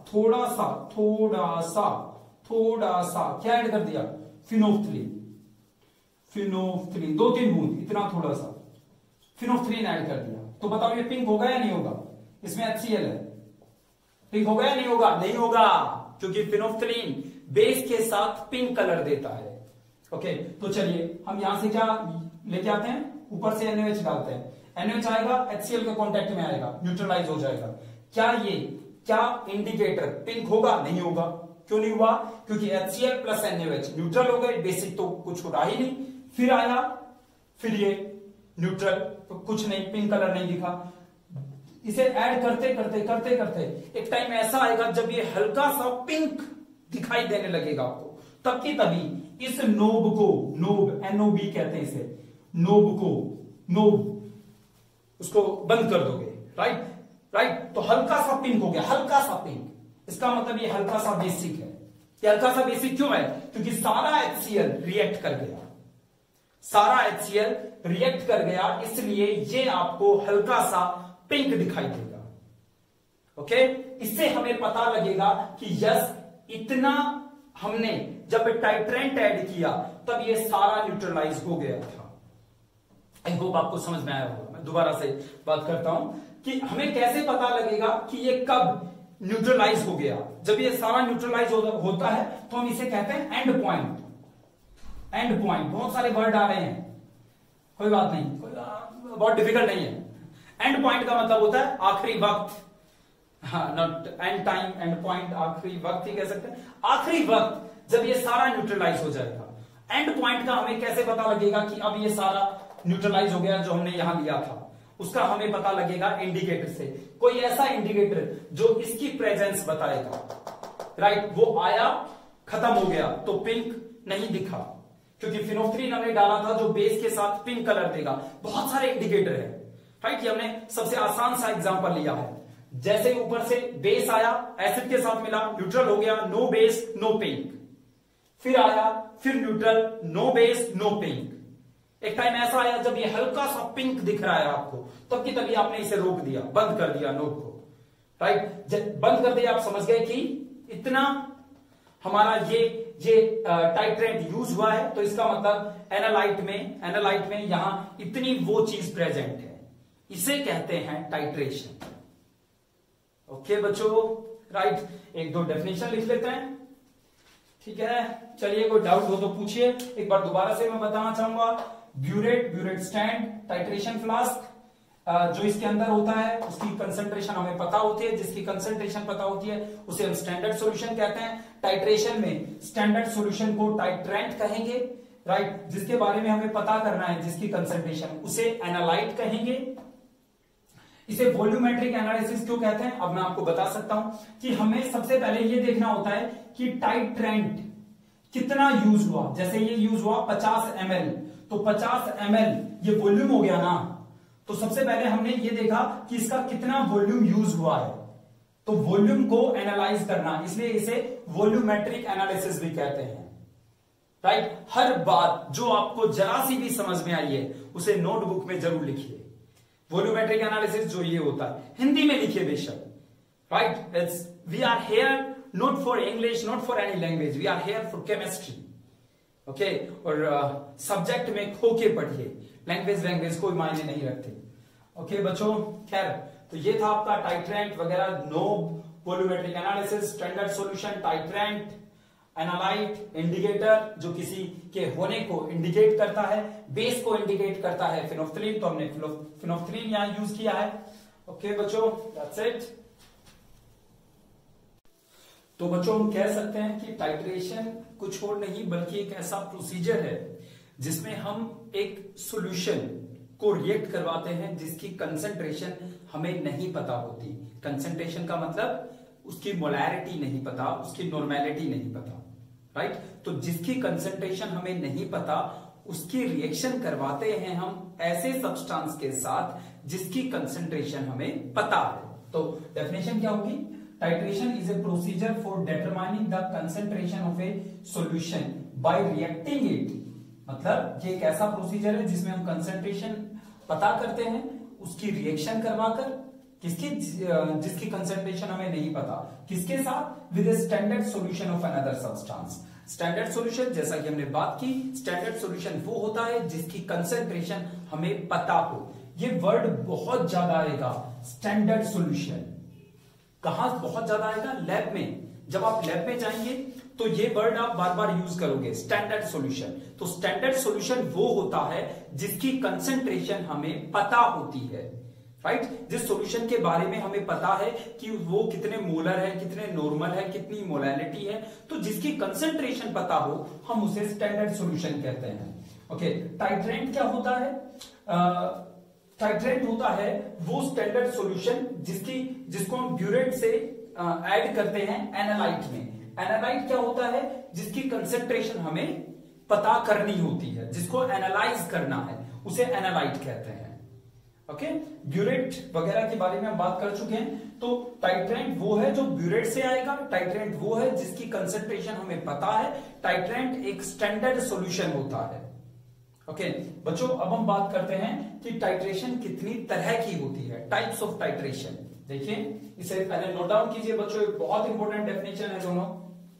सा क्या ऐड कर दिया, फिनोफ्थलीन, 2-3 बूंद, इतना थोड़ा सा फिनोफ्थलीन ऐड कर दिया, तो बताओ ये पिंक होगा या नहीं होगा, इसमें HCl है, पिंक होगा या नहीं होगा, नहीं होगा, क्योंकि फिनोफ्थलीन बेस के साथ पिंक कलर देता है। ओके, तो चलिए हम यहां से क्या लेके आते हैं, ऊपर से NaOH डालते हैं, NaOH आएगा, HCl के कांटेक्ट में आएगा, न्यूट्रलाइज हो जाएगा। क्या इंडिकेटर पिंक होगा, नहीं होगा, क्यों नहीं हुआ, क्योंकि HCl प्लस NaOH न्यूट्रल हो गए, बेसिक तो कुछ हो रहा ही नहीं, फिर आया, फिर ये न्यूट्रल, तो कुछ नहीं, पिंक कलर नहीं दिखा। इसे ऐड करते करते एक टाइम ऐसा आएगा जब ये हल्का सा पिंक दिखाई देने लगेगा आपको, तब की तभी इस नोब को, NOB कहते हैं इसे, नोब उसको बंद कर दोगे, राइट। तो हल्का सा पिंक हो गया, हल्का सा पिंक, इसका मतलब ये हल्का सा बेसिक है। ये हल्का सा बेसिक क्यों है, क्योंकि सारा HCl रिएक्ट कर गया, इसलिए ये आपको हल्का सा पिंक दिखाई देगा। ओके, इससे हमें पता लगेगा कि यस, इतना हमने जब टाइट्रेंट ऐड किया तब ये सारा न्यूट्रलाइज हो गया था। आई होप आपको समझ में आया होगा। मैं दोबारा से बात करता हूं कि हमें कैसे पता लगेगा कि ये कब न्यूट्रलाइज हो गया। जब ये सारा न्यूट्रलाइज होता है तो हम इसे कहते हैं एंड पॉइंट। बहुत सारे वर्ड आ रहे हैं, कोई बात नहीं, बहुत डिफिकल्ट नहीं है। एंड पॉइंट का मतलब होता है आखिरी वक्त, not end time, end point आखिरी वक्त ही कह सकते हैं। आखिरी वक्त जब ये सारा न्यूट्रलाइज हो जाएगा। एंड पॉइंट का हमें कैसे पता लगेगा कि अब ये सारा न्यूट्रलाइज हो गया, जो हमने यहां लिया था उसका हमें पता लगेगा इंडिकेटर से। कोई ऐसा इंडिकेटर जो इसकी प्रेजेंस बताएगा, राइट। वो आया, खत्म हो गया तो पिंक नहीं दिखा, क्योंकि फिनोफ्थलीन हमने डाला था जो बेस के साथ पिंक कलर देगा। बहुत सारे इंडिकेटर है, राइट। ये हमने सबसे आसान सा एग्जांपल लिया है। जैसे ऊपर से बेस आया, एसिड के साथ मिला, न्यूट्रल हो गया, नो बेस नो पिंक। फिर आया, फिर neutral, no base no pink. एक टाइम ऐसा आया जब ये हल्का सा पिंक दिख रहा है आपको, तब की तभी आपने इसे रोक दिया, बंद कर दिया नोब को, राइट। जब बंद कर दिया आप समझ गए कि इतना हमारा ये टाइट्रेंट यूज हुआ है, तो इसका मतलब एनालाइट में यहां इतनी वो चीज प्रेजेंट है, इसे कहते हैं टाइट्रेशन। ओके बच्चों, राइट। एक दो डेफिनेशन लिख लेते हैं, ठीक है। चलिए, कोई डाउट हो तो पूछिए। एक बार दोबारा से मैं बताना चाहूंगा, ब्यूरेट स्टैंड, टाइट्रेशन फ्लास्क, जो इसके अंदर होता है उसकी कंसंट्रेशन हमें पता होती है, जिसकी कंसंट्रेशन पता होती है उसे हम स्टैंडर्ड सॉल्यूशन कहते हैं। टाइट्रेशन में स्टैंडर्ड सॉल्यूशन को टाइट्रेंट कहेंगे, राइट। जिसके बारे में हमें पता करना है, जिसकी कंसंट्रेशन, उसे एनालाइट कहेंगे। इसे वॉल्यूमेट्रिक एनालिसिस क्यों कहते हैं, अब मैं आपको बता सकता हूं कि हमें सबसे पहले यह देखना होता है कि टाइट्रेंट कितना यूज हुआ। जैसे ये यूज हुआ 50 ml, तो 50 ml ये वॉल्यूम हो गया ना, तो सबसे पहले हमने ये देखा कि इसका कितना वॉल्यूम यूज हुआ है। तो वॉल्यूम को एनालाइज करना, इसलिए इसे वॉल्यूमेट्रिक एनालिसिस भी कहते हैं। राइट, हर बात जो आपको जरा सी भी समझ में आई है उसे नोटबुक में जरूर लिखिए। वॉल्यूमेट्रिक एनालिसिस जो ये होता है हिंदी में लिखिए बेशक। Right, it's we are here not for English, not for any language, we are here for chemistry. Okay, और सब्जेक्ट में खो के पढ़िए, लैंग्वेज कोई मायने नहीं रखते। ओके बच्चों, खैर तो ये था आपका टाइट्रेंट वगैरह, knob, volumetric analysis, standard solution, titrant, analyte, indicator जो किसी के होने को इंडिकेट करता है, बेस को इंडिकेट करता है, फिनोफ्थलीन, तो हमने फिनोफ्थलीन यहां यूज किया है। ओके बच्चों, दैट्स इट। तो बच्चों हम कह सकते हैं कि टाइट्रेशन कुछ और नहीं बल्कि एक ऐसा प्रोसीजर है जिसमें हम एक सॉल्यूशन को रिएक्ट करवाते हैं जिसकी कंसंट्रेशन हमें नहीं पता होती। कंसंट्रेशन का मतलब उसकी मोलैरिटी नहीं पता, उसकी नॉर्मेलिटी नहीं पता। राइट, तो जिसकी कंसंट्रेशन हमें नहीं पता उसकी रिएक्शन करवाते हैं हम ऐसे सब्सटेंस के साथ जिसकी कंसंट्रेशन हमें पता है। तो डेफिनेशन क्या होगी? Titration is a procedure for determining the concentration of a solution by reacting it. मतलब ये एक ऐसा प्रोसीजर है जिसमें हम कंसंट्रेशन पता करते हैं, उसकी रिएक्शन करवाकर जिसकी कंसंट्रेशन हमें नहीं पता, किसके साथ? With a standard solution of another substance. Standard solution, जैसा कि हमने बात की, स्टैंडर्ड सॉल्यूशन वो होता है जिसकी कंसंट्रेशन हमें पता हो। ये वर्ड बहुत ज्यादा आएगा, स्टैंडर्ड सॉल्यूशन। कहां बहुत ज्यादा आएगा? लैब में। जब आप लैब में जाएंगे तो ये वर्ड आप बार बार यूज करोगे, स्टैंडर्ड सॉल्यूशन। तो स्टैंडर्ड सॉल्यूशन वो होता है जिसकी कंसंट्रेशन हमें पता होती है। राइट, जिस सॉल्यूशन के बारे में हमें पता है कि वो कितने मोलर है, कितने नॉर्मल है, कितनी मोलैलिटी है, तो जिसकी कंसंट्रेशन पता हो हम उसे स्टैंडर्ड सॉल्यूशन कहते हैं। ओके, टाइट्रेंट क्या होता है? टाइट्रेंट होता है वो स्टैंडर्ड सॉल्यूशन जिसको हम ब्यूरेट से ऐड करते हैं एनालाइट में। एनालाइट क्या होता है? जिसकी कंसंट्रेशन हमें पता करनी होती है, जिसको एनालाइज करना है, उसे एनालाइट कहते हैं। ओके, ब्यूरेट वगैरह के बारे में हम बात कर चुके हैं। तो टाइट्रेंट वो है जो ब्यूरेट से आएगा, टाइट्रेंट वो है जिसकी कंसंट्रेशन हमें पता है, टाइट्रेंट एक स्टैंडर्ड सॉल्यूशन होता है। ओके बच्चों, अब हम बात करते हैं कि टाइट्रेशन कितनी तरह की होती है, टाइप्स ऑफ टाइट्रेशन। देखिए, इसे पहले नोट डाउन कीजिए बच्चों, एक बहुत इंपॉर्टेंट डेफिनेशन है दोनों।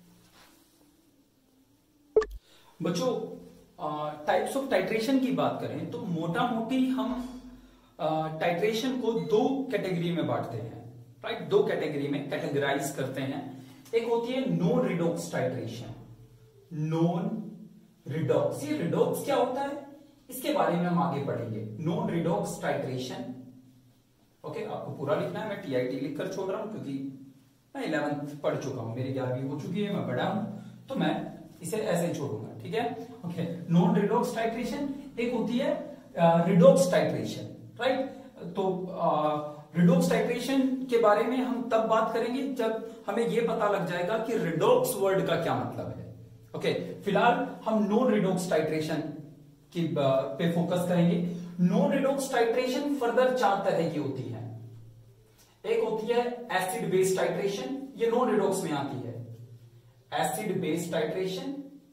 बच्चों, टाइप्स ऑफ टाइट्रेशन की बात करें तो मोटा मोटी हम टाइट्रेशन को दो कैटेगरी में बांटते हैं। राइट, दो कैटेगरी में कैटेगराइज करते हैं। एक होती है non redox titration. Non redox, ये रिडॉक्स क्या होता है इसके बारे में हम आगे पढ़ेंगे। Non redox titration. ओके, आपको पूरा लिखना है, मैं टीआईटी लिखकर छोड़ रहा हूं क्योंकि मैं 11th पढ़ चुका हूं, मेरी 11वीं हो चुकी है, मैं बड़ा हूं, तो मैं इसे ऐसे ही छोड़ूंगा। ठीक है, ओके। नॉन रिडॉक्स टाइट्रेशन, एक होती है रिडॉक्स टाइट्रेशन। राइट, तो रिडॉक्स टाइट्रेशन के बारे में हम तब बात करेंगे जब हमें यह पता लग जाएगा कि रिडॉक्स वर्ड का क्या मतलब है। ओके, फिलहाल हम नॉन रिडॉक्स टाइट्रेशन की पे फोकस करेंगे। नॉन रिडॉक्स टाइट्रेशन फर्दर 4 तरह की होती है। एक होती है एसिड बेस टाइट्रेशन, ये नॉन रिडॉक्स में आती है। Acid base titration,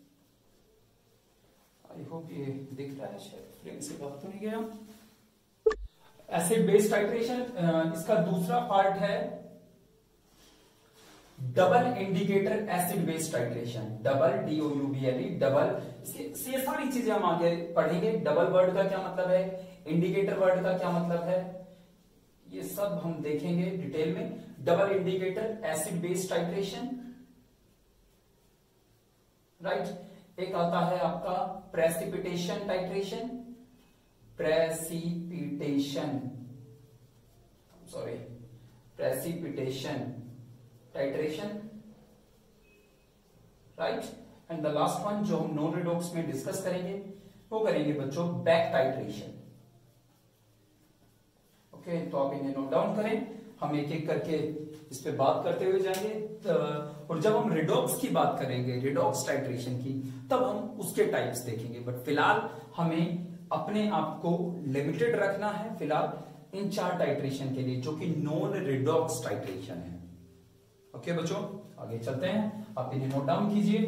I hope ये दिख रहा है, शायद फ्रेम से बात तो नहीं गया। एसिड बेस टाइट्रेशन, इसका दूसरा पार्ट है double indicator acid base titration. Double, DOUBLE, double. ये सारी चीजें हम आगे पढ़ेंगे। डबल वर्ड का क्या मतलब है, इंडिकेटर वर्ड का क्या मतलब है, ये सब हम देखेंगे डिटेल में। Double indicator acid base titration. Right, एक आता है आपका precipitation titration. Precipitation titration. Right, and the last one जो हम नॉन रिडॉक्स में डिस्कस करेंगे वो करेंगे बच्चों बैक टाइट्रेशन। ओके, तो आप इन्हें नोट डाउन करें, हम एक एक करके इस पे बात करते हुए जाएंगे। और जब हम रिडॉक्स की बात करेंगे, रिडॉक्स टाइट्रेशन की, तब हम उसके टाइप्स देखेंगे। बट फिलहाल हमें अपने आप को लिमिटेड रखना है फिलहाल इन 4 टाइट्रेशन के लिए, जो कि नॉन रिडॉक्स टाइट्रेशन है। ओके बच्चों, आगे चलते हैं, आप इन्हें नोट डाउन कीजिए।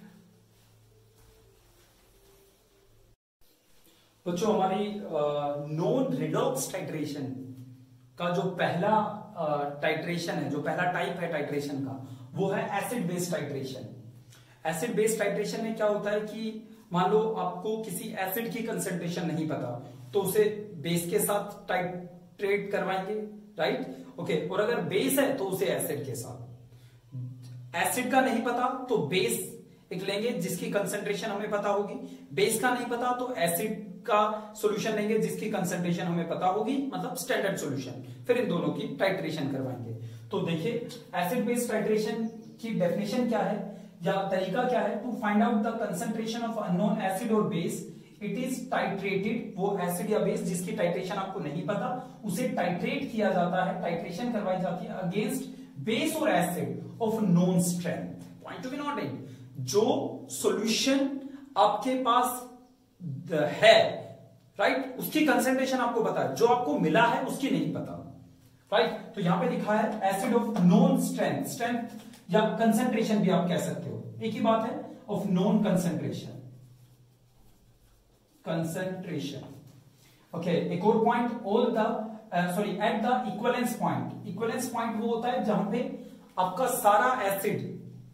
बच्चों हमारी नोन रिडॉक्स टाइट्रेशन का जो पहला टाइट्रेशन है, जो पहला टाइप है टाइट्रेशन का, वो है acid base titration. Acid base titration में क्या होता है कि मान लो आपको किसी एसिड की कंसंट्रेशन नहीं पता, तो उसे बेस के साथ टाइट्रेट करवाएंगे, राइट? ओके, और अगर बेस है तो उसे एसिड के साथ। एसिड का नहीं पता तो बेस एक लेंगे जिसकी कंसंट्रेशन हमें पता होगी, बेस का नहीं पता तो एसिड का सॉल्यूशन लेंगे जिसकी कंसंट्रेशन हमें पता होगी, मतलब स्टैंडर्ड सॉल्यूशन। फिर इन दोनों की टाइट्रेशन करवाएंगे। तो देखिए एसिड बेस टाइट्रेशन की डेफिनेशन क्या है या तरीका क्या है? To find out the concentration of unknown acid और बेस, इट इज टाइट्रेटेड। वो एसिड या बेस जिसकी टाइट्रेशन आपको नहीं पता, उसे टाइट्रेट किया जाता है, टाइट्रेशन करवाई जाती है अगेंस्ट बेस और acid of known strength. Point to be noted, जो सॉल्यूशन आपके पास है, राइट, उसकी कंसंट्रेशन आपको पता है, जो आपको मिला है उसकी नहीं पता, राइट? तो यहां पे लिखा है acid of known strength, strength या कंसंट्रेशन भी आप कह सकते हो, एक ही बात है, of known concentration, concentration. Okay, एक और point, all the at the equivalence point. Equivalence point वो होता है जहां पे आपका सारा एसिड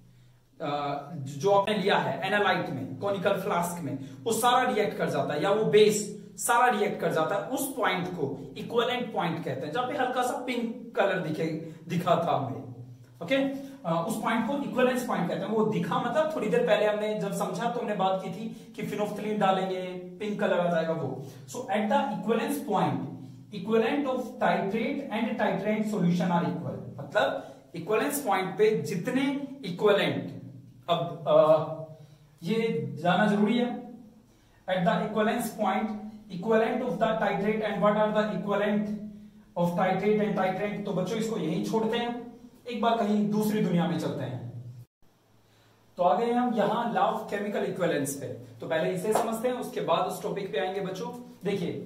जो आपने लिया है एनालाइट में, कॉनिकल फ्लास्क में, वो सारा रिएक्ट कर जाता है, या वो बेस सारा रिएक्ट कर जाता है, उस पॉइंट को इक्विवेलेंट पॉइंट कहते हैं, जहां पे हल्का सा पिंक कलर दिखा था हमें। ओके, उस पॉइंट को इक्विवेलेंस पॉइंट कहते हैं। वो दिखा मतलब थोड़ी देर पहले हमने जब समझा तो हमने बात की थी कि फिनोफ्थलीन डालेंगे पिंक कलर आ जाएगा वो। So at the equivalence point, equivalent of titrate and titrant solution are equal. मतलब इक्विवेलेंस पॉइंट पे जितने इक्विवेलेंट, अब ये जाना जरूरी है, at the equivalence point equivalent of the titrate and what are the equivalent of titrate and titrant. तो बच्चों इसको यहीं छोड़ते हैं, एक बार कहीं दूसरी दुनिया में चलते हैं। तो आ गए हम यहां लॉ ऑफ केमिकल इक्विवेलेंस पे। तो पहले इसे समझते हैं, उसके बाद उस टॉपिक पे आएंगे बच्चों। देखिए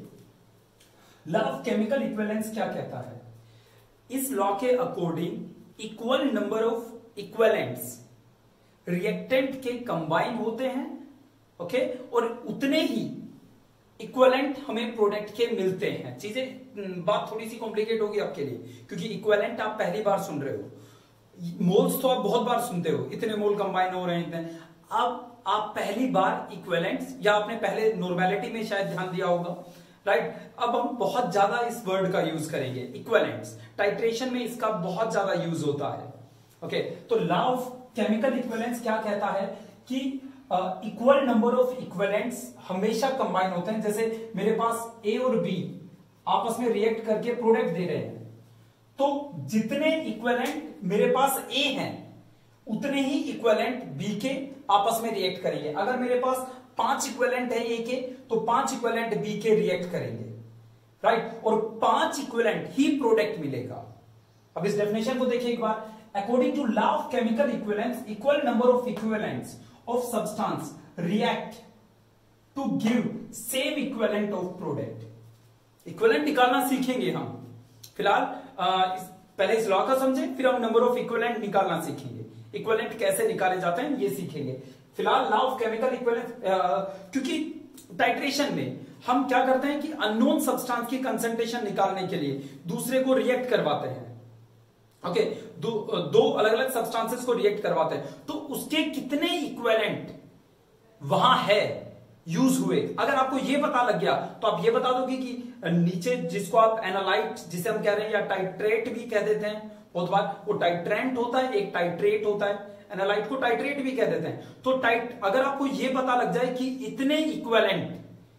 लॉ ऑफ केमिकल इक्विवेलेंस क्या कहता है? इस लॉ के according equal number of equivalents reactant के कंबाइन होते हैं, ओके, और उतने ही इक्विवेलेंट हमें प्रोडक्ट के मिलते हैं। चीजें, बात थोड़ी सी कॉम्प्लिकेट होगी आपके लिए, क्योंकि इक्विवेलेंट आप पहली बार सुन रहे हो, मोल्स तो आप बहुत बार सुनते हो, इतने मोल कंबाइन हो रहे हैं इतने। अब आप पहली बार इक्विवेलेंट्स, या आपने पहले नॉर्मेलिटी में शायद ध्यान दिया होगा, राइट? अब हम बहुत ज्यादा इस वर्ड का यूज करेंगे, इक्विवेलेंट्स। टाइट्रेशन में इसका बहुत ज्यादा यूज होता है। ओके, तो लॉ ऑफ केमिकल इक्विवेलेंस क्या कहता है कि इक्वल नंबर ऑफ इक्विवेलेंट्स हमेशा कंबाइन होते हैं। जैसे मेरे पास ए और बी आपस में रिएक्ट करके प्रोडक्ट दे रहे हैं, तो जितने इक्विवेलेंट मेरे पास ए हैं उतने ही इक्विवेलेंट बी के आपस में रिएक्ट करेंगे। अगर मेरे पास 5 इक्विवेलेंट है ए के, तो 5 इक्विवेलेंट बी के रिएक्ट करेंगे, राइट? और 5 इक्विवेलेंट ही प्रोडक्ट मिलेगा। अब इस डेफिनेशन को देखिए एक बार। According to law of chemical equivalence, equal number of equivalents of substance react to give same equivalent of product. Equivalent निकालना सीखेंगे हम। फिलहाल पहले इस लॉ का समझे, फिर हम नंबर ऑफ इक्विवेलेंट निकालना सीखेंगे। इक्विवेलेंट कैसे निकाले जाते हैं ये सीखेंगे। फिलहाल लॉ ऑफ केमिकल इक्विवेलेंस, क्योंकि टाइट्रेशन में हम क्या करते हैं कि अननोन सब्सटेंस की कंसंट्रेशन निकालने के लिए दूसरे को रिएक्ट करवाते हैं। ओके, दो अलग अलग सब्सटेंसेस को रिएक्ट करवाते हैं, तो उसके कितने इक्विवेलेंट वहां है, यूज हुए, अगर आपको ये पता लग गया तो आप ये बता दोगे कि नीचे जिसको आप एनालाइट जिसे हम कह रहे हैं, या टाइट्रेट भी कह देते हैं बहुत बार, वो टाइट्रेंट होता है, एक टाइट्रेट होता है, एनालाइट को टाइट्रेट भी कह देते हैं। तो अगर आपको ये पता लग जाए कि इतने इक्विवेलेंट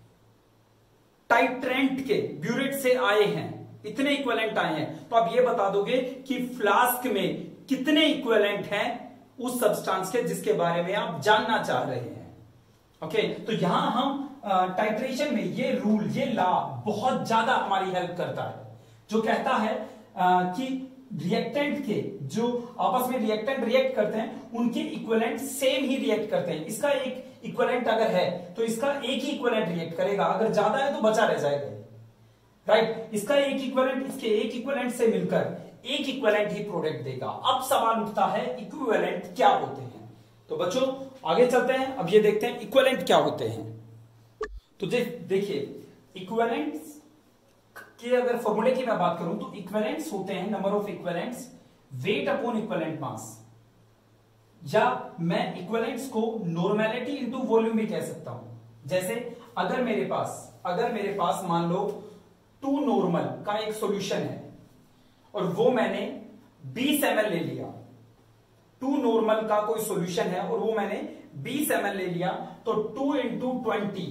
टाइट्रेंट के ब्यूरेट से आए हैं, इतने इक्विवेलेंट आए हैं, तो आप ये बता दोगे कि फ्लास्क में कितने इक्विवेलेंट हैं उस सब्सटेंस के जिसके बारे में आप जानना चाह रहे हैं। ओके, तो यहां हम टाइट्रेशन में ये रूल, ये लॉ बहुत ज्यादा हमारी हेल्प करता है, जो कहता है कि रिएक्टेंट के जो आपस में रिएक्टेंट रिएक्ट करते हैं उनके इक्विवेलेंट सेम ही रिएक्ट करते हैं। इसका एक इक्विवेलेंट अगर है तो इसका एक ही इक्विवेलेंट रिएक्ट करेगा, अगर ज्यादा है तो बचा रह जाएगा, राइट? इसका एक इक्विवेलेंट इसके एक इक्विवेलेंट से मिलकर एक इक्विवेलेंट ही प्रोडक्ट देगा। अब सवाल उठता है इक्विवेलेंट क्या होते हैं। तो बच्चों आगे चलते हैं, अब ये देखते हैं इक्विवेलेंट क्या होते हैं। तो देखिए इक्विवेलेंट्स के अगर फॉर्मूले की मैं बात करूं तो इक्विवेलेंट्स होते हैं number of equivalents weight upon equivalent mass, या मैं इक्विवेलेंट्स को नॉर्मेलिटी इनटू वॉल्यूम भी कह सकता हूं। जैसे अगर मेरे पास मान लो 2 नॉर्मल का एक सॉल्यूशन है और वो मैंने 20 ml ले लिया, 2 नॉर्मल का कोई सॉल्यूशन है और वो मैंने 20 ml ले लिया, तो 2 इंटू 20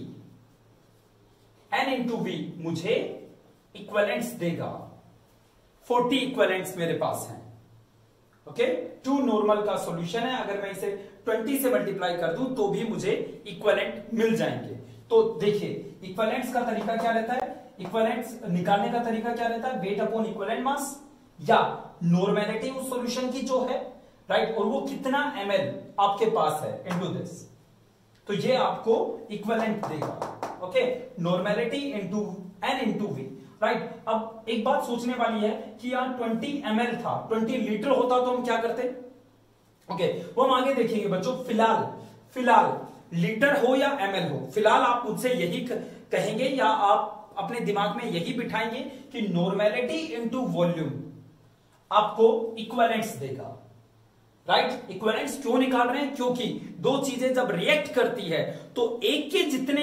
n इंटू v मुझे इक्विवेलेंट्स देगा। 40 इक्विवेलेंट्स मेरे पास हैं। ओके, 2 नॉर्मल का सॉल्यूशन है, अगर मैं इसे 20 से मल्टीप्लाई कर दूं तो भी मुझे इक्विवेलेंट मिल जाएंगे। तो देखिए इक्विवेलेंट्स का तरीका क्या रहता है, इक्विवेलेंट्स निकालने का तरीका क्या रहता है, वेट अपॉन इक्विवेलेंट मास या नॉर्मेलिटी उस सॉल्यूशन की जो है, राइट, और वो कितना ml आपके पास है इनटू दिस, तो ये आपको इक्विवेलेंट देगा। Okay, normality into n into v, right. अब एक बात सोचने वाली है कि यार 20 ml था, 20 लीटर होता तो हम क्या करते। ओके, वो हम आगे देखेंगे बच्चों। फिलहाल लीटर हो या ml हो, फिलहाल आप मुझसे यही कहेंगे या आप अपने दिमाग में यही बिठाएंगे कि नॉर्मेलिटी इनटू वॉल्यूम आपको इक्विवेलेंट्स देगा, राइट। इक्विवेलेंट्स क्यों निकाल रहे हैं, क्योंकि दो चीजें जब रिएक्ट करती है तो एक के जितने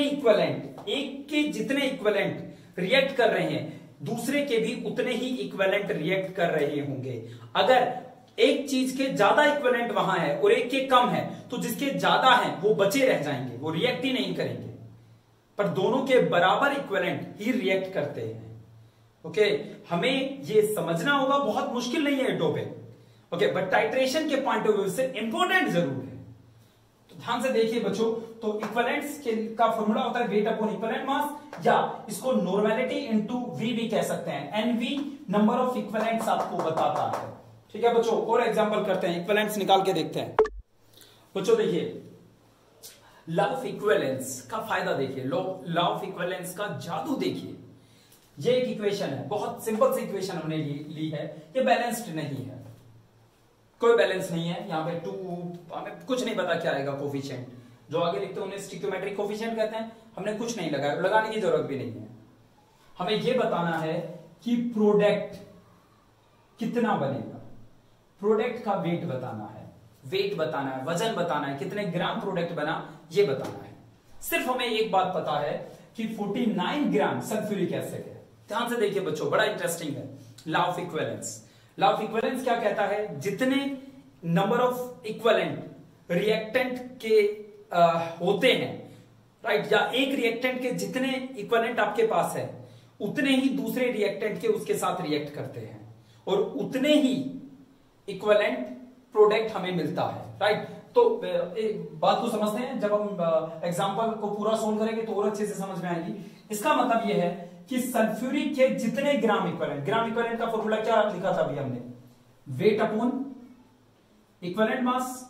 इक्विवेलेंट रिएक्ट कर रहे हैं दूसरे के भी उतने ही इक्विवेलेंट रिएक्ट कर रहे होंगे। अगर एक चीज के ज्यादा इक्विवेलेंट वहां है और एक के कम है तो जिसके ज्यादा है वो बचे रह जाएंगे, वो रिएक्ट ही नहीं करेंगे, पर दोनों के बराबर इक्विवेलेंट ही रिएक्ट करते हैं। ओके, हमें ये समझना होगा, बहुत मुश्किल नहीं है ये टॉपिक। ओके, बट टाइट्रेशन के पॉइंट ऑफ व्यू से इंपॉर्टेंट जरूर है, तो ध्यान से देखिए बच्चों। तो इक्विवेलेंट्स का फॉर्मूला होता है वेट अपॉन इक्विवेलेंट मास, या इसको नॉर्मेलिटी इनटू वी भी कह सकते हैं। एनवी नंबर ऑफ इक्विवेलेंट्स आपको बताता है, ठीक है बच्चों। और एग्जांपल करते हैं, इक्विवेलेंट्स निकाल के देखते हैं बच्चों। देखिए लॉ ऑफ इक्विवेलेंस का फायदा देखिए, लॉ ऑफ इक्विवेलेंस का जादू देखिए। ये एक इक्वेशन है, बहुत सिंपल सी इक्वेशन हमने ली है, ये बैलेंस्ड नहीं है, कोई बैलेंस नहीं है यहाँ पे। 2 हमें कुछ नहीं पता क्या आएगा कोफिशिएंट, जो आगे लिखते हैं उन्हें स्टिक्योमेट्रिक कोफिशिएंट कहते हैं, हमने कुछ नहीं लगाया, लगाने की जरूरत भी नहीं है। हमें यह बताना है कि प्रोडक्ट कितना बनेगा, प्रोडक्ट का वेट बताना है, वजन बताना है, कितने ग्राम प्रोडक्ट बना ये बताना है। सिर्फ हमें एक बात पता है कि 49 ग्राम सल्फ्यूरिक एसिड है। ध्यान से देखिए बच्चों, बड़ा इंटरेस्टिंग है law of equivalence. Law of equivalence क्या कहता है, जितने नंबर ऑफ इक्विवेलेंट रिएक्टेंट के होते हैं, राइट, या एक रिएक्टेंट के जितने इक्विवेलेंट आपके पास है उतने ही दूसरे रिएक्टेंट के उसके साथ रिएक्ट करते हैं और उतने ही इक्विवेलेंट प्रोडक्ट हमें मिलता है, राइट। तो एक बात को समझते हैं, जब हम एग्जांपल को पूरा सोल्व करेंगे तो और अच्छे से समझ में आएगी। इसका मतलब यह है कि सल्फ्यूरिक के जितने ग्राम इक्विवेलेंट का फॉर्मूला क्या लिखा था अभी हमने, वेट अपॉन इक्विवेलेंट मास।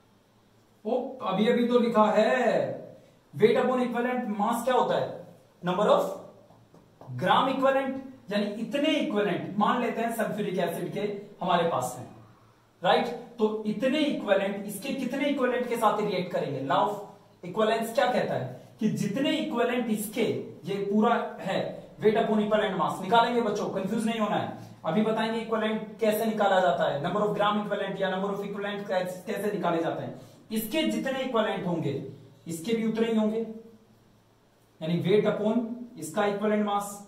वो अभी तो लिखा है वेट अपॉन इक्विवेलेंट मास क्या होता है, नंबर ऑफ ग्राम इक्विवेलेंट, यानी इतने इक्विवेलेंट मान लेते हैं सल्फ्यूरिक एसिड के हमारे पास हैं, राइट। तो इतने इक्विवेलेंट इसके कितने इक्विवेलेंट के साथ रिएक्ट करेंगे। लॉ ऑफ इक्विवेलेंस क्या कहता है कि जितने इक्विवेलेंट इसके, ये पूरा है वेट अपॉन इक्विवेलेंट मास निकालेंगे बच्चों, कंफ्यूज नहीं होना है। अभी बताएंगे इक्विवेलेंट कैसे निकाला जाता है, नंबर ऑफ ग्राम इक्विवेलेंट या नंबर ऑफ इक्विवेलेंट कैसे निकाले जाते हैं। इसके जितने इक्विवेलेंट होंगे इसके भी उतने ही होंगे, यानी वेट अपॉन इसका इक्विवेलेंट मास,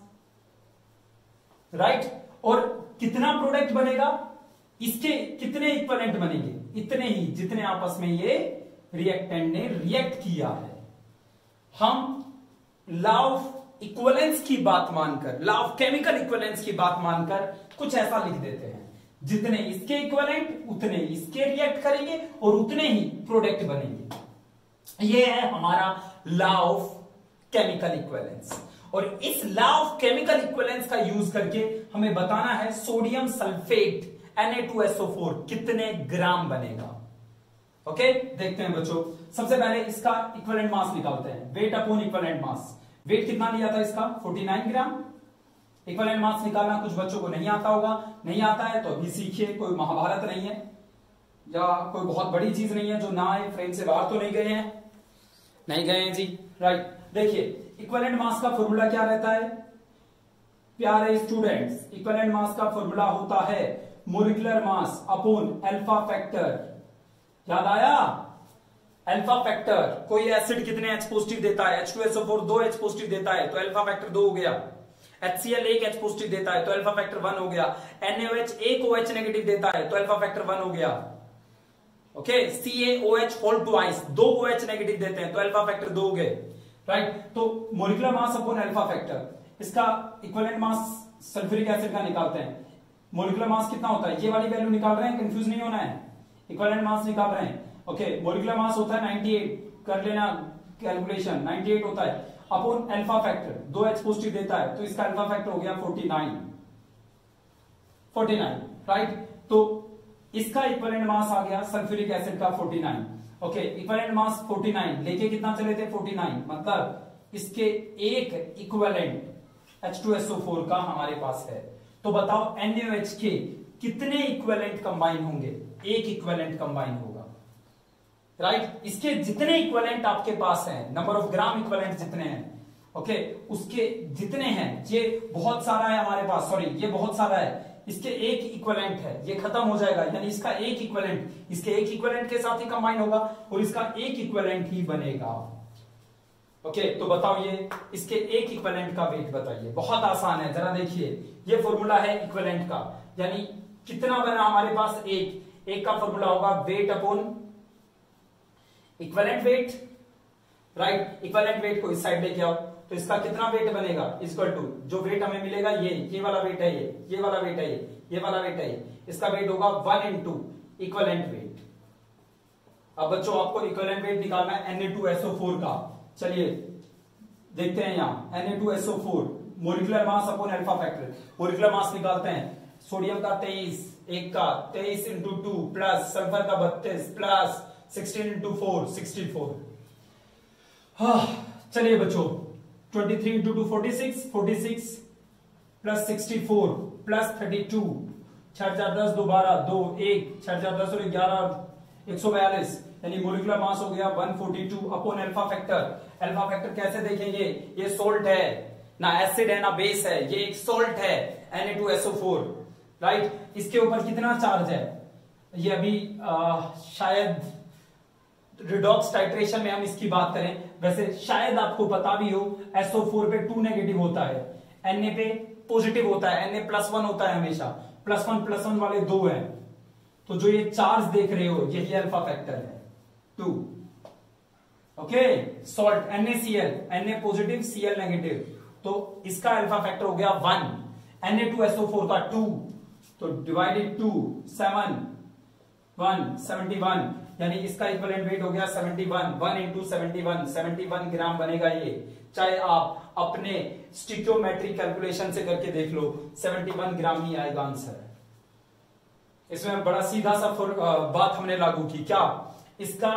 राइट। और कितना प्रोडक्ट बनेगा, इसके कितने इक्विवेलेंट बनेंगे, इतने ही जितने आपस में ये रिएक्टेंट ने रिएक्ट किया है। हम लॉ ऑफ इक्विवेलेंस की बात मानकर, लॉ ऑफ केमिकल इक्विवेलेंस की बात मानकर कुछ ऐसा लिख देते हैं, जितने इसके इक्विवेलेंट उतने इसके रिएक्ट करेंगे और उतने ही प्रोडक्ट बनेंगे। ये है हमारा लॉ ऑफ केमिकल इक्विवेलेंस। और इस लॉ ऑफ केमिकल इक्विवेलेंस का यूज करके हमें बताना है सोडियम सल्फेट Na2SO4 कितने ग्राम बनेगा। ओके, देखते हैं बच्चों। सबसे पहले इसका इक्विवेलेंट मास निकालते हैं, weight upon equivalent mass. Weight कितना लिया था इसका, 49 ग्राम, इक्विवेलेंट मास निकालना कुछ बच्चों को नहीं आता होगा, नहीं आता है तो अभी सीखिए, कोई महाभारत नहीं है या कोई बहुत बड़ी चीज नहीं है जो ना आए। फ्रेम से बाहर तो नहीं गए हैं, नहीं गए हैं जी, राइट। देखिए इक्विवेलेंट मास का फॉर्मूला क्या रहता है प्यारे स्टूडेंट्स, इक्विवेलेंट मास का फॉर्मूला होता है molecular mass upon alpha factor. याद आया, अल्फा फैक्टर, कोई एसिड कितने H पॉजिटिव देता है, H2SO4 2 H पॉजिटिव देता है तो अल्फा फैक्टर 2 हो गया। HCl 1 H पॉजिटिव देता है तो अल्फा फैक्टर 1 हो गया। NaOH 1 OH नेगेटिव देता है तो अल्फा फैक्टर 1 हो गया। Okay, CaOH whole twice 2 OH negative देते हैं तो अल्फा फैक्टर 2 हो गए, राइट। तो molecular mass upon alpha factor, इसका इक्विवेलेंट मास सल्फ्यूरिक एसिड का निकालते हैं। मोलिकुलर मास कितना होता है, ये वाली वैल्यू निकाल रहे हैं, कंफ्यूज नहीं होना है, इक्विवेलेंट मास निकाल रहे हैं। ओके, मोलिकुलर मास होता है 98, कर लेना कैलकुलेशन, 98 होता है upon alpha factor, 2 H positive देता है तो इसका अल्फा फैक्टर हो गया 49, राइट। तो इसका इक्विवेलेंट मास आ गया सल्फ्यूरिक एसिड का 49। ओके, इक्विवेलेंट मास 49 लेके कितना चले थे 49, मतलब इसके एक इक्विवेलेंट H2SO4 का हमारे पास है। तो बताओ NaOH के कितने इक्विवेलेंट कंबाइन होंगे, एक इक्विवेलेंट कंबाइन होगा, राइट। इसके जितने इक्विवेलेंट आपके पास हैं, नंबर ऑफ ग्राम इक्विवेलेंट जितने हैं, ओके, उसके जितने हैं, ये बहुत सारा है हमारे पास, सॉरी ये बहुत सारा है, इसके एक इक्विवेलेंट है, ये खत्म हो जाएगा, यानी इसका एक इक्विवेलेंट इसके एक इक्विवेलेंट के साथ ही कंबाइन होगा और इसका एक इक्विवेलेंट ही बनेगा। ओके, तो बताओ ये इसके एक इक्विवेलेंट का वेट बताइए, बहुत आसान है, जरा देखिए, ये फॉर्मूला है इक्विवेलेंट का, यानी कितना बना हमारे पास, एक का फॉर्मूला होगा weight upon equivalent weight, right. Equivalent weight को इस साइड लेके आओ तो इसका कितना वेट बनेगा, इक्वल टू जो वेट हमें मिलेगा ये वाला वेट है, ये वाला वेट है, ये वाला वेट है, इसका वेट होगा 1 इंटू इक्विवेलेंट वेट। अब बच्चों आपको इक्विवेलेंट वेट निकालना है Na2SO4 का, चलिए देखते हैं यहां Na2SO4 molecular mass upon alpha factor, molecular mass निकालते हैं, सोडियम का 23, एक का 23 इंटू 2 प्लस सल्फर का 32 प्लस 16 इंटू 4 64। हाँ चलिए बच्चों 23 इंटू 2 46 46 प्लस 64 प्लस 32, 6 4 10 2 12 2 1 6 4 10 और 11 142, यानी मोलिकुलर मास हो गया 142 upon alpha factor. Alpha factor कैसे देखेंगे, ये सोल्ट है ना, एसिड है ना बेस है, ये एक सोल्ट है Na2SO4, राइट। इसके ऊपर कितना चार्ज है, ये अभी शायद रिडॉक्स टाइट्रेशन में हम इसकी बात करें, वैसे शायद आपको पता भी हो SO4 पे 2 नेगेटिव होता है, Na पे पॉजिटिव होता है, Na+1 होता है हमेशा, +1 वाले 2 हैं, तो जो ये चार्ज देख रहे हो यही अल्फा फैक्टर है 2। Okay, salt NaCl, Na positive Cl negative, तो इसका अल्फा फैक्टर हो गया 1, Na2SO4 का 2, तो डिवाइडेड 2 7 1 71, यानी इसका इक्विवेलेंट वेट हो गया 71, 1 इंटू 71 ग्राम बनेगा ये, चाहे आप अपने स्टिक्योमेट्रिक कैलकुलेशन से करके देख लो, 71 ग्राम ही आएगा आंसर। इसमें बड़ा सीधा सा बात हमने लागू की, क्या इसका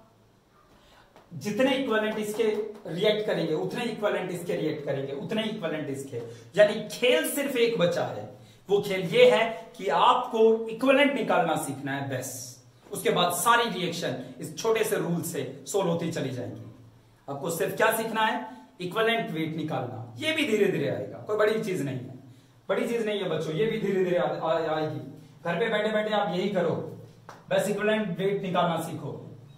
जितने इक्विवेलेंट इसके रिएक्ट करेंगे उतने इक्विवेलेंट इसके रिएक्ट करेंगे, उतने इक्विवेलेंट इसके, यानी खेल सिर्फ एक बचा है, वो खेल ये है कि आपको इक्विवेलेंट निकालना सीखना है बस, उसके बाद सारी रिएक्शन इस छोटे से रूल से सोल्व होती चली जाएंगी। आपको सिर्फ क्या सीखना है, इक्विवेलेंट वेट निकालना, ये भी धीरे धीरे आएगा, कोई बड़ी चीज नहीं है, बड़ी चीज नहीं है बच्चों, ये भी धीरे धीरे आएगी, घर पे बैठे बैठे आप यही करो, बस इक्विवेलेंट वेट निकालना सीखो,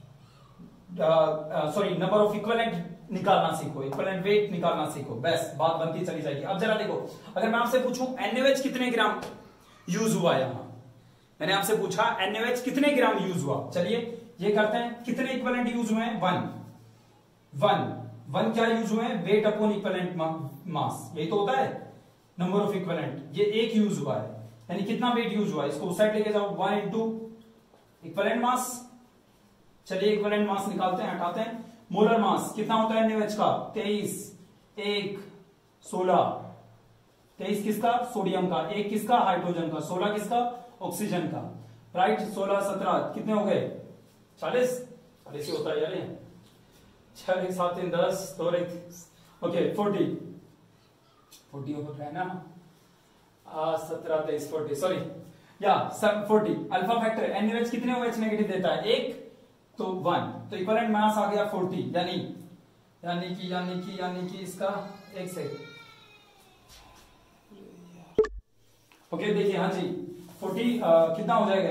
सॉरी नंबर ऑफ इक्विवेलेंट निकालना सीखो, इक्विवेलेंट वेट निकालना सीखो, बस बात बनती चली जाएगी। अब जरा देखो, अगर मैं आपसे पूछूं NaOH कितने ग्राम यूज हुआ, यहां मैंने आपसे पूछा NaOH कितने ग्राम यूज हुआ, चलिए ये करते हैं, कितने इक्विवेलेंट यूज हुए हैं, 1 क्या यूज हुए हैं, वेट अपॉन इक्विवेलेंट मास, यही तो होता है नंबर ऑफ इक्विवेलेंट, ये एक यूज हुआ है, यानी कितना वेट यूज हुआ है, इसको उस साइड लेके जाओ, 1 इंटू इक्विवेलेंट मास, चलिए इक्विवेलेंट मास निकालते हैं, हटाते हैं, मोलर मास कितना होता है NaOH का, 23 1 16, 23 किसका, सोडियम का, 1 किसका, हाइड्रोजन का, 16 किसका, ऑक्सीजन का, राइट, 16 17 कितने हो गए, 40 ही होता है यार, 6 1 7 3 10 2 1, ओके 40 होता है ना, 17 23 40 सॉरी या 40 अल्फा फैक्टर एनएच कितने OH नेगेटिव देता है? 1 तो 1 तो इक्विवेलेंट मास आ गया 40 यानी कि इसका एक से ओके देखिए हाँ जी 40 कितना हो जाएगा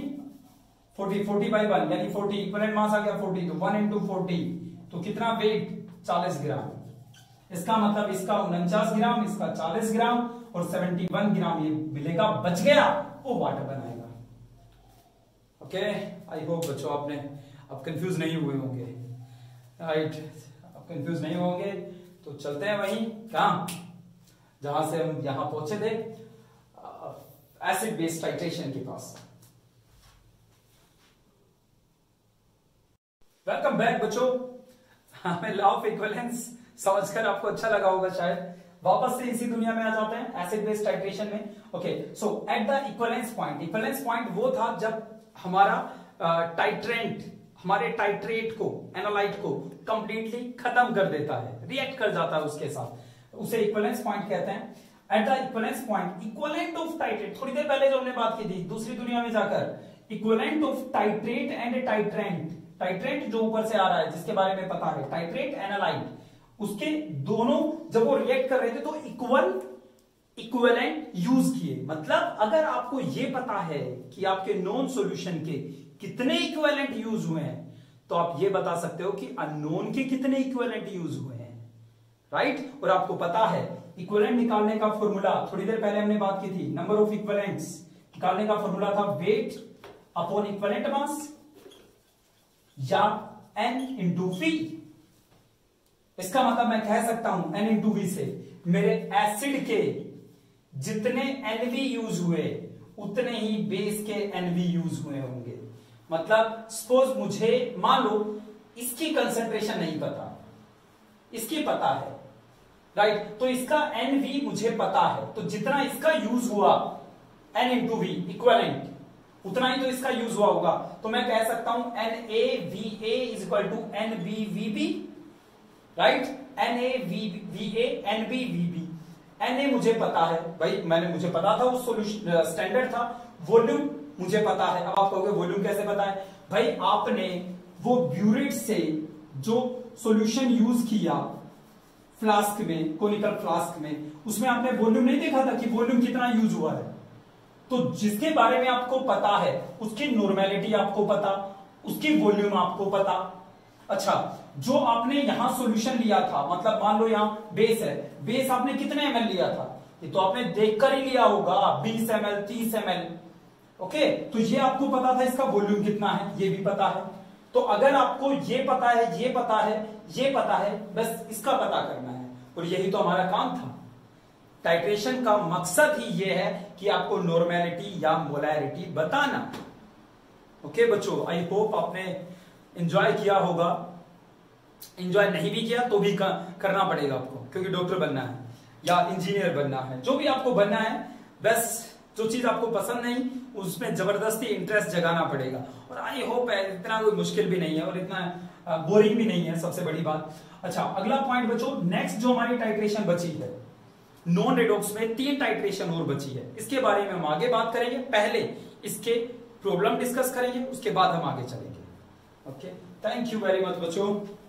40 बाई 1 यानी 40 इक्विवेलेंट मास आ गया 40 तो 1 into 40 तो कितना वेट 40 ग्राम। इसका मतलब इसका 49 ग्राम इसका 40 ग्राम और 71 ग्राम ये मिलेगा बच गया वो वाटर बनाएगा। ओके आई होप बच्चों आपने अब कंफ्यूज नहीं हुए होंगे राइट अब कंफ्यूज नहीं होंगे तो चलते हैं वहीं कहां जहां से हम यहां पहुंचे थे एसिड बेस टाइट्रेशन के पास। वेलकम बैक बच्चों हमें लॉ ऑफ इक्विवेलेंस समझकर आपको अच्छा लगा होगा शायद। वापस से इसी दुनिया में आ जाते हैं एसिड बेस टाइट्रेशन में। Okay so at the equivalence point वो था जब हमारा टाइट्रेंट हमारे टाइट्रेट को एनालाइट को कंप्लीटली खत्म कर देता है रिएक्ट कर जाता है उसके साथ उसे इक्विवेलेंस पॉइंट कहते हैं। At the equivalence point equivalent of titrate थोड़ी देर पहले जो हमने बात की थी दूसरी दुनिया में जाकर equivalent of titrate and titrant जो ऊपर से आ रहा है जिसके बारे में पता है टाइट्रेट एनालाइट उसके दोनों जब वो रिएक्ट कर रहे थे तो इक्विवेलेंट यूज किए। मतलब अगर आपको ये पता है कि आपके नॉन सॉल्यूशन के कितने इक्विवेलेंट यूज हुए हैं तो आप ये बता सकते हो कि अननोन के कितने इक्विवेलेंट यूज हुए हैं राइट। और आपको पता है इक्विवेलेंट निकालने का फॉर्मूला थोड़ी देर पहले हमने बात की थी नंबर ऑफ इक्विवेलेंट्स निकालने का फॉर्मूला था वेट अपॉन इक्विवेलेंट मास या N into V। इसका मतलब मैं कह सकता हूं N into V से मेरे एसिड के जितने NV यूज हुए उतने ही बेस के NV यूज हुए होंगे। मतलब सपोज मुझे मान लो इसकी कंसंट्रेशन नहीं पता इसकी पता है राइट तो इसका NV मुझे पता है तो जितना इसका यूज हुआ N into V इक्विवेलेंट उतना ही तो इसका यूज हुआ होगा। तो मैं कह सकता हूं NaVA is equal to NbVb right NaVA NbVb। Na मुझे पता है भाई मुझे पता था वो सॉल्यूशन स्टैंडर्ड था। वॉल्यूम मुझे पता है। अब आप कहोगे वॉल्यूम कैसे पता है भाई आपने वो ब्यूरेट से जो सॉल्यूशन यूज किया फ्लास्क में कोनिकल फ्लास्क में उसमें आपने वॉल्यूम नहीं देखा था कि वॉल्यूम कितना यूज हुआ है। तो जिसके बारे में आपको पता है उसकी नॉर्मेलिटी आपको पता उसकी वॉल्यूम आपको पता। अच्छा जो आपने यहां सॉल्यूशन लिया था मतलब मान लो यहां बेस है बेस आपने कितने ml लिया था ये तो आपने देखकर ही लिया होगा 20 ml 30 ml। ओके तो ये आपको पता था इसका वॉल्यूम कितना है ये भी पता है। तो अगर आपको ये पता है ये पता है ये पता है बस इसका पता करना है और यही तो हमारा काम था। टाइट्रेशन का मकसद ही ये है कि आपको नॉर्मेलिटी या मोलैरिटी बताना। ओके बच्चों आई होप आपने एंजॉय किया होगा। एंजॉय नहीं भी किया तो भी करना पड़ेगा आपको क्योंकि डॉक्टर बनना है या इंजीनियर बनना है जो भी आपको बनना है बस जो चीज आपको पसंद नहीं उसमें जबरदस्ती इंटरेस्ट जगाना पड़ेगा। और आई होप इतना कोई मुश्किल भी नहीं है और इतना बोरिंग भी नहीं है सबसे बड़ी बात। अच्छा अगला पॉइंट बच्चों नेक्स्ट जो हमारी टाइट्रेशन बची है नॉन रेडॉक्स में 3 टाइट्रेशन और बची है इसके बारे में हम आगे बात करेंगे। पहले इसके प्रॉब्लम डिस्कस करेंगे उसके बाद हम आगे चलेंगे। Okay thank you very much बच्चों।